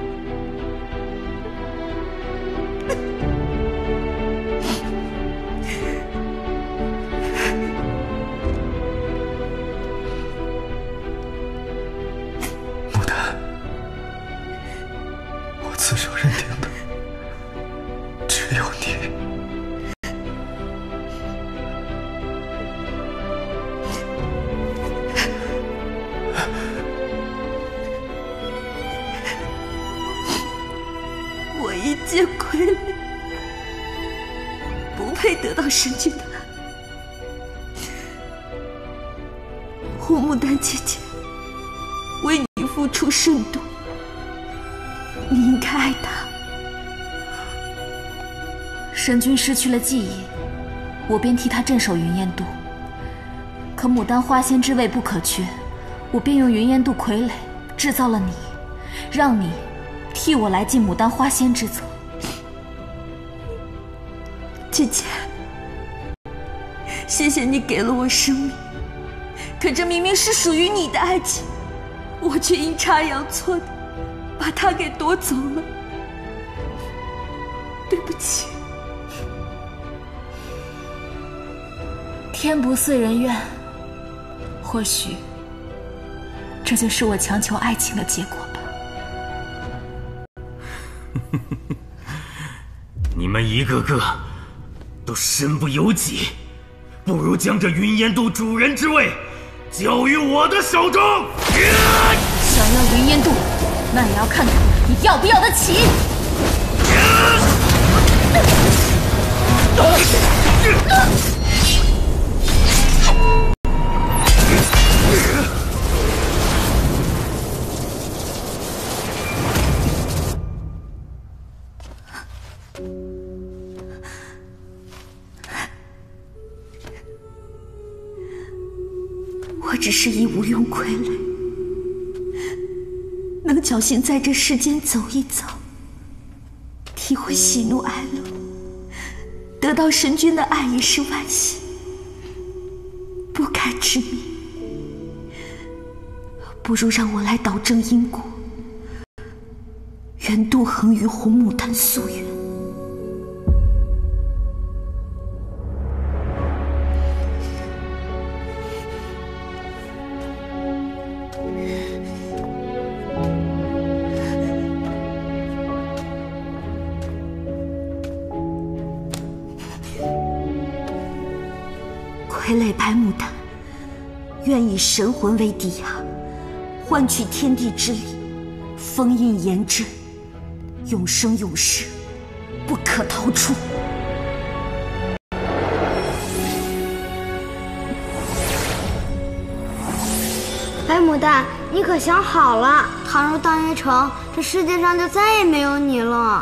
牡丹，我此生认定的只有你。 我一介傀儡，不配得到神君的爱。红牡丹姐姐为你付出甚多，你应该爱她。神君失去了记忆，我便替他镇守云烟渡。可牡丹花仙之位不可缺，我便用云烟渡傀儡制造了你，让你替我来尽牡丹花仙之责。姐姐，谢谢你给了我生命，可这明明是属于你的爱情，我却阴差阳错的把它给夺走了。对不起。天不遂人愿，或许这就是我强求爱情的结果吧。 你们一个个都身不由己，不如将这云烟渡主人之位交于我的手中。 想要云烟渡，那也要看看你要不要得起。我只是一无用傀儡，能侥幸在这世间走一走，体会喜怒哀乐，得到神君的爱也是万幸，不该执迷。不如让我来导正因果，愿杜恒与红牡丹夙愿。傀儡白牡丹， 愿以神魂为抵押，换取天地之力，封印严阵，永生永世，不可逃出。 白牡丹，你可想好了？倘若荡月城，这世界上就再也没有你了。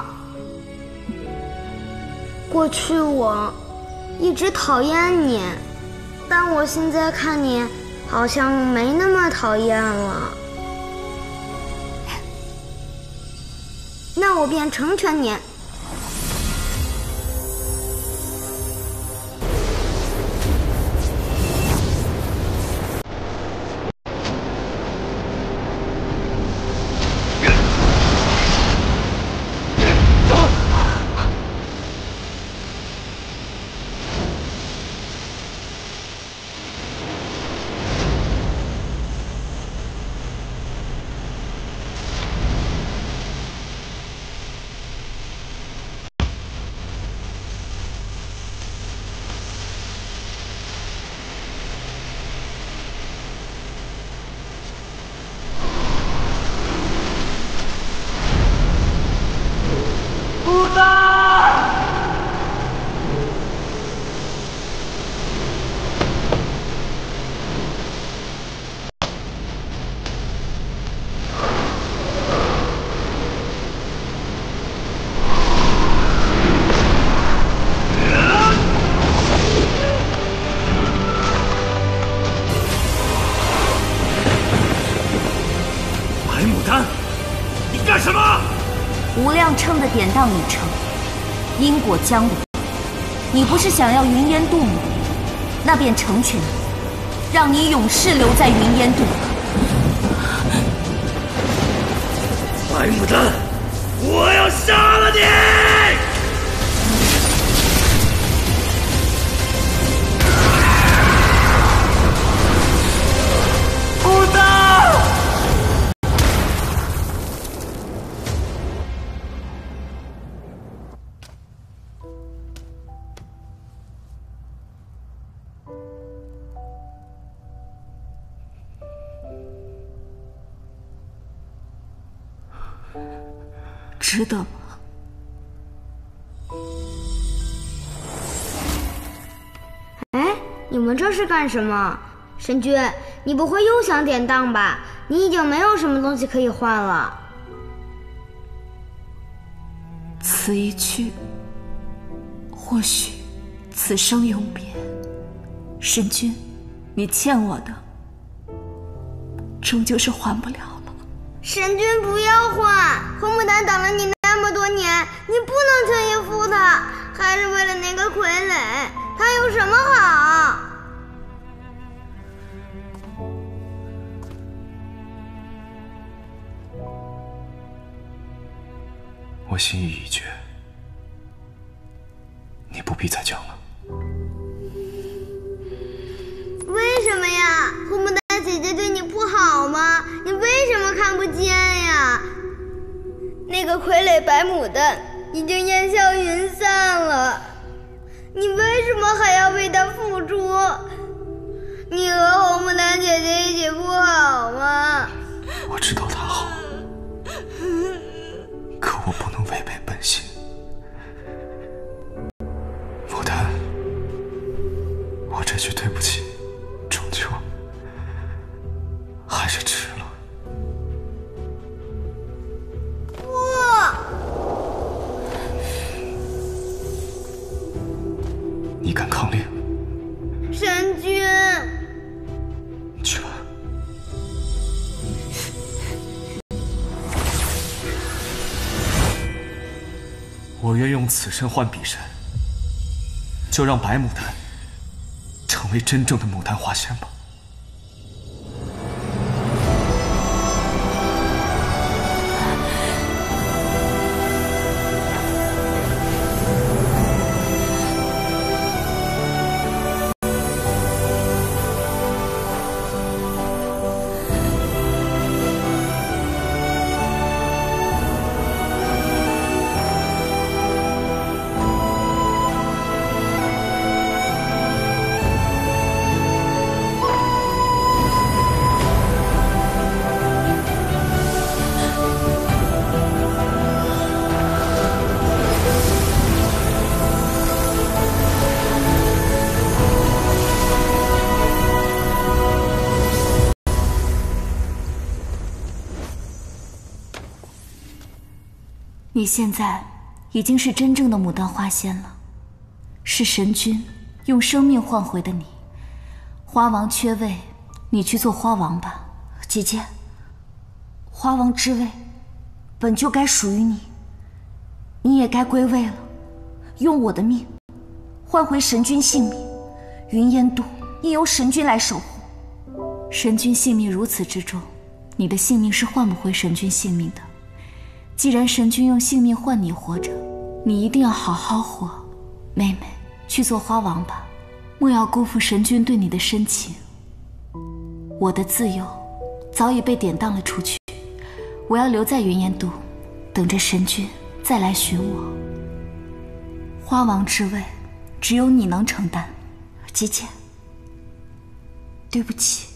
过去我一直讨厌你，但我现在看你，好像没那么讨厌了。那我便成全你。 无量称的典当已成，因果将临。你不是想要云烟渡吗？那便成全你，让你永世留在云烟渡。 白牡丹，我要杀了你！牡丹！ 值得吗？ 哎，你们这是干什么？神君，你不会又想典当吧？你已经没有什么东西可以换了。 此一去，或许此生永别。神君，你欠我的，终究是还不了了。 神君不要换，红牡丹等了你那么多年，你不能轻易负他，还是为了那个傀儡，他有什么好？ 我心意已决，你不必再讲了。 为什么呀？红牡丹姐姐对你不好吗？你为什么看不见呀？那个傀儡白牡丹已经烟消云散了，你为什么还要为他付出？你和红牡丹姐姐一起不好吗？ 我知道他好，可我不能违背本心。牡丹，我这句对不起，终究还是迟了。你敢抗令？ 神君， 去吧。我愿用此身换彼身，就让白牡丹成为真正的牡丹花仙吧。 你现在已经是真正的牡丹花仙了，是神君用生命换回的你。花王缺位，你去做花王吧。 姐姐，花王之位本就该属于你，你也该归位了。用我的命换回神君性命，云烟渡应由神君来守护。 神君性命如此之重，你的性命是换不回神君性命的。既然神君用性命换你活着，你一定要好好活。妹妹，去做花王吧，莫要辜负神君对你的深情。我的自由早已被典当了出去，我要留在云烟渡，等着神君再来寻我。花王之位，只有你能承担。 姐姐，对不起，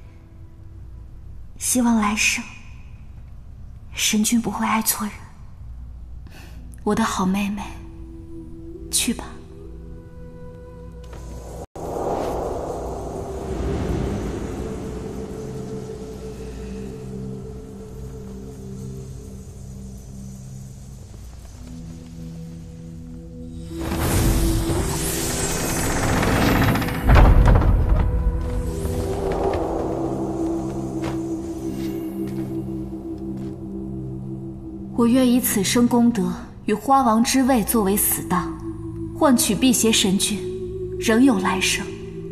希望来生神君不会爱错人。 我的好妹妹，去吧。我愿以此生功德与花王之位作为死当，换取辟邪神君仍有来生。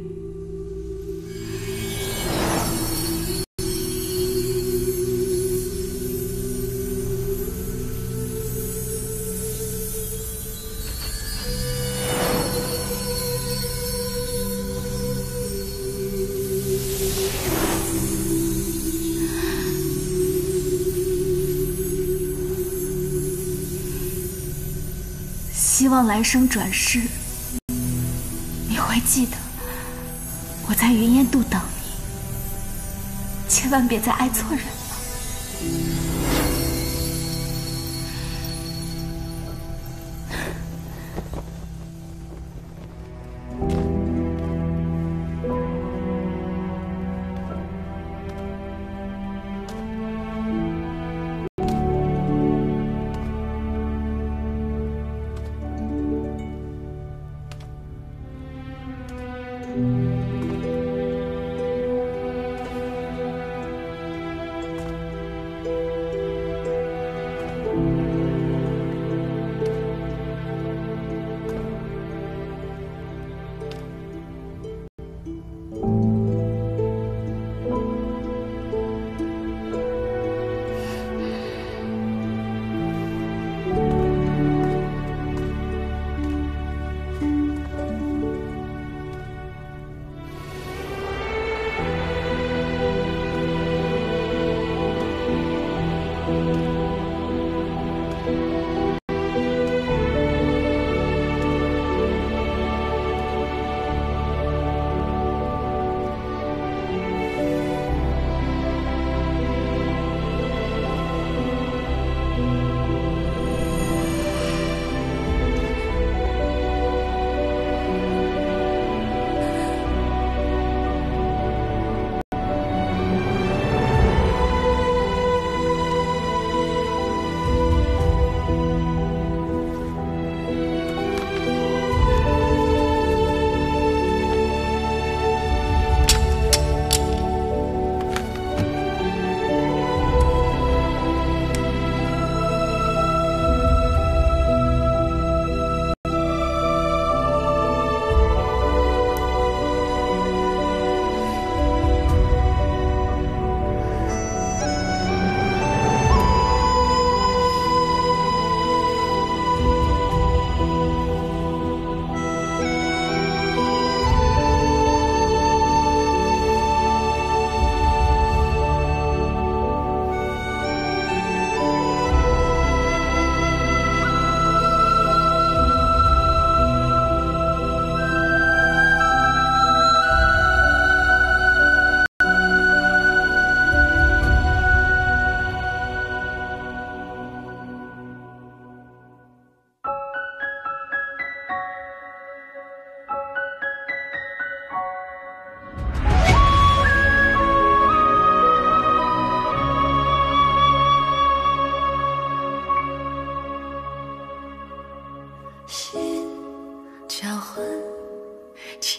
希望来生转世，你会记得我在云烟渡等你，千万别再爱错人了。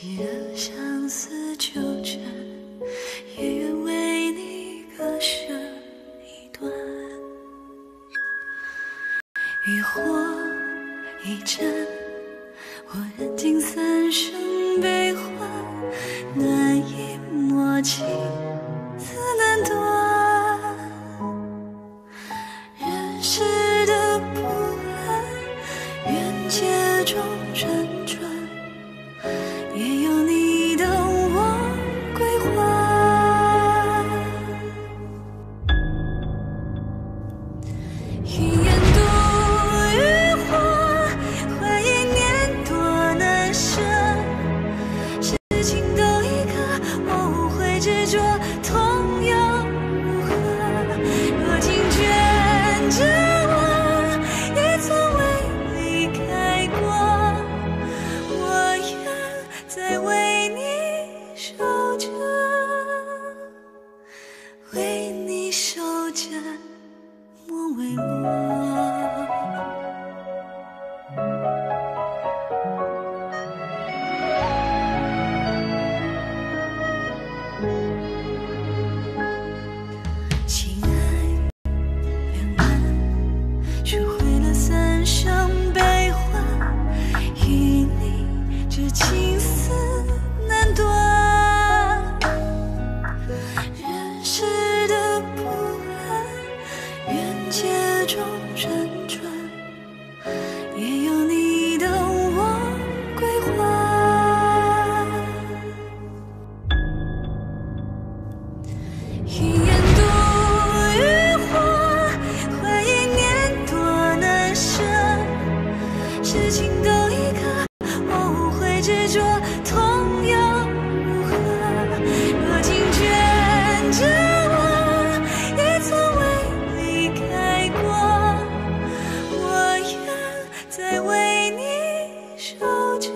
既然相思纠缠，也愿为你割舍一段。渔火一盏，我燃尽三生悲欢，难以默契自难断。人世的不安，缘劫中辗转，也有你等我归还。一言度余欢，换一年多难舍。痴情都一刻，我无悔执着，痛又如何？若尽卷着我，也从未离开过。我愿再为你守着，为你守着莫为落。情爱两难，学会了三生悲欢，与你这情丝难断。人世的不安，缘劫中辗转，也有你等我归还。一言度余欢，换一年多难舍。痴情都一刻，我无悔执着，痛又如何？若尽卷着我，也从未离开过。我愿再为你守着，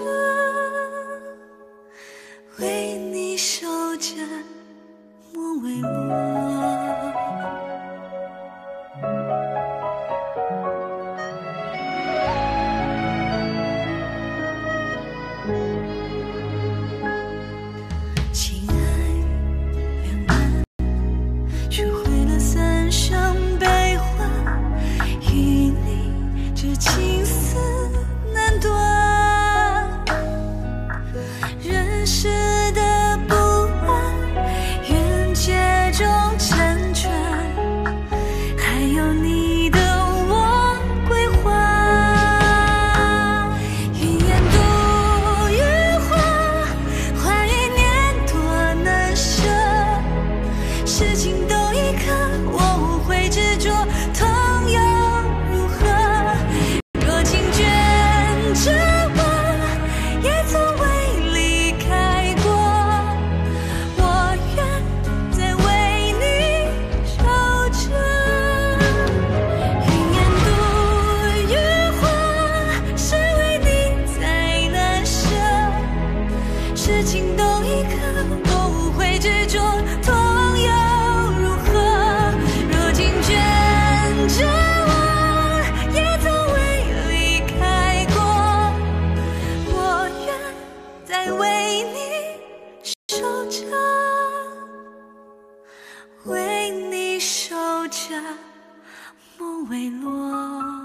为你守着莫为落。情爱两难，学会了三生悲欢，与你这情丝难断。人世的不安，缘劫中辗转，还有你等我归还。一言度余欢，换一年多难舍。痴情都一刻，我无悔执着，痛又如何？若尽卷着我，也从未离开过。我愿再为你守着。一言度余欢，是为你再难舍。痴情都一刻，我无悔执着，痛又如何？若尽卷着我，也从未离开过。我愿再为你守着，为你守着莫为落。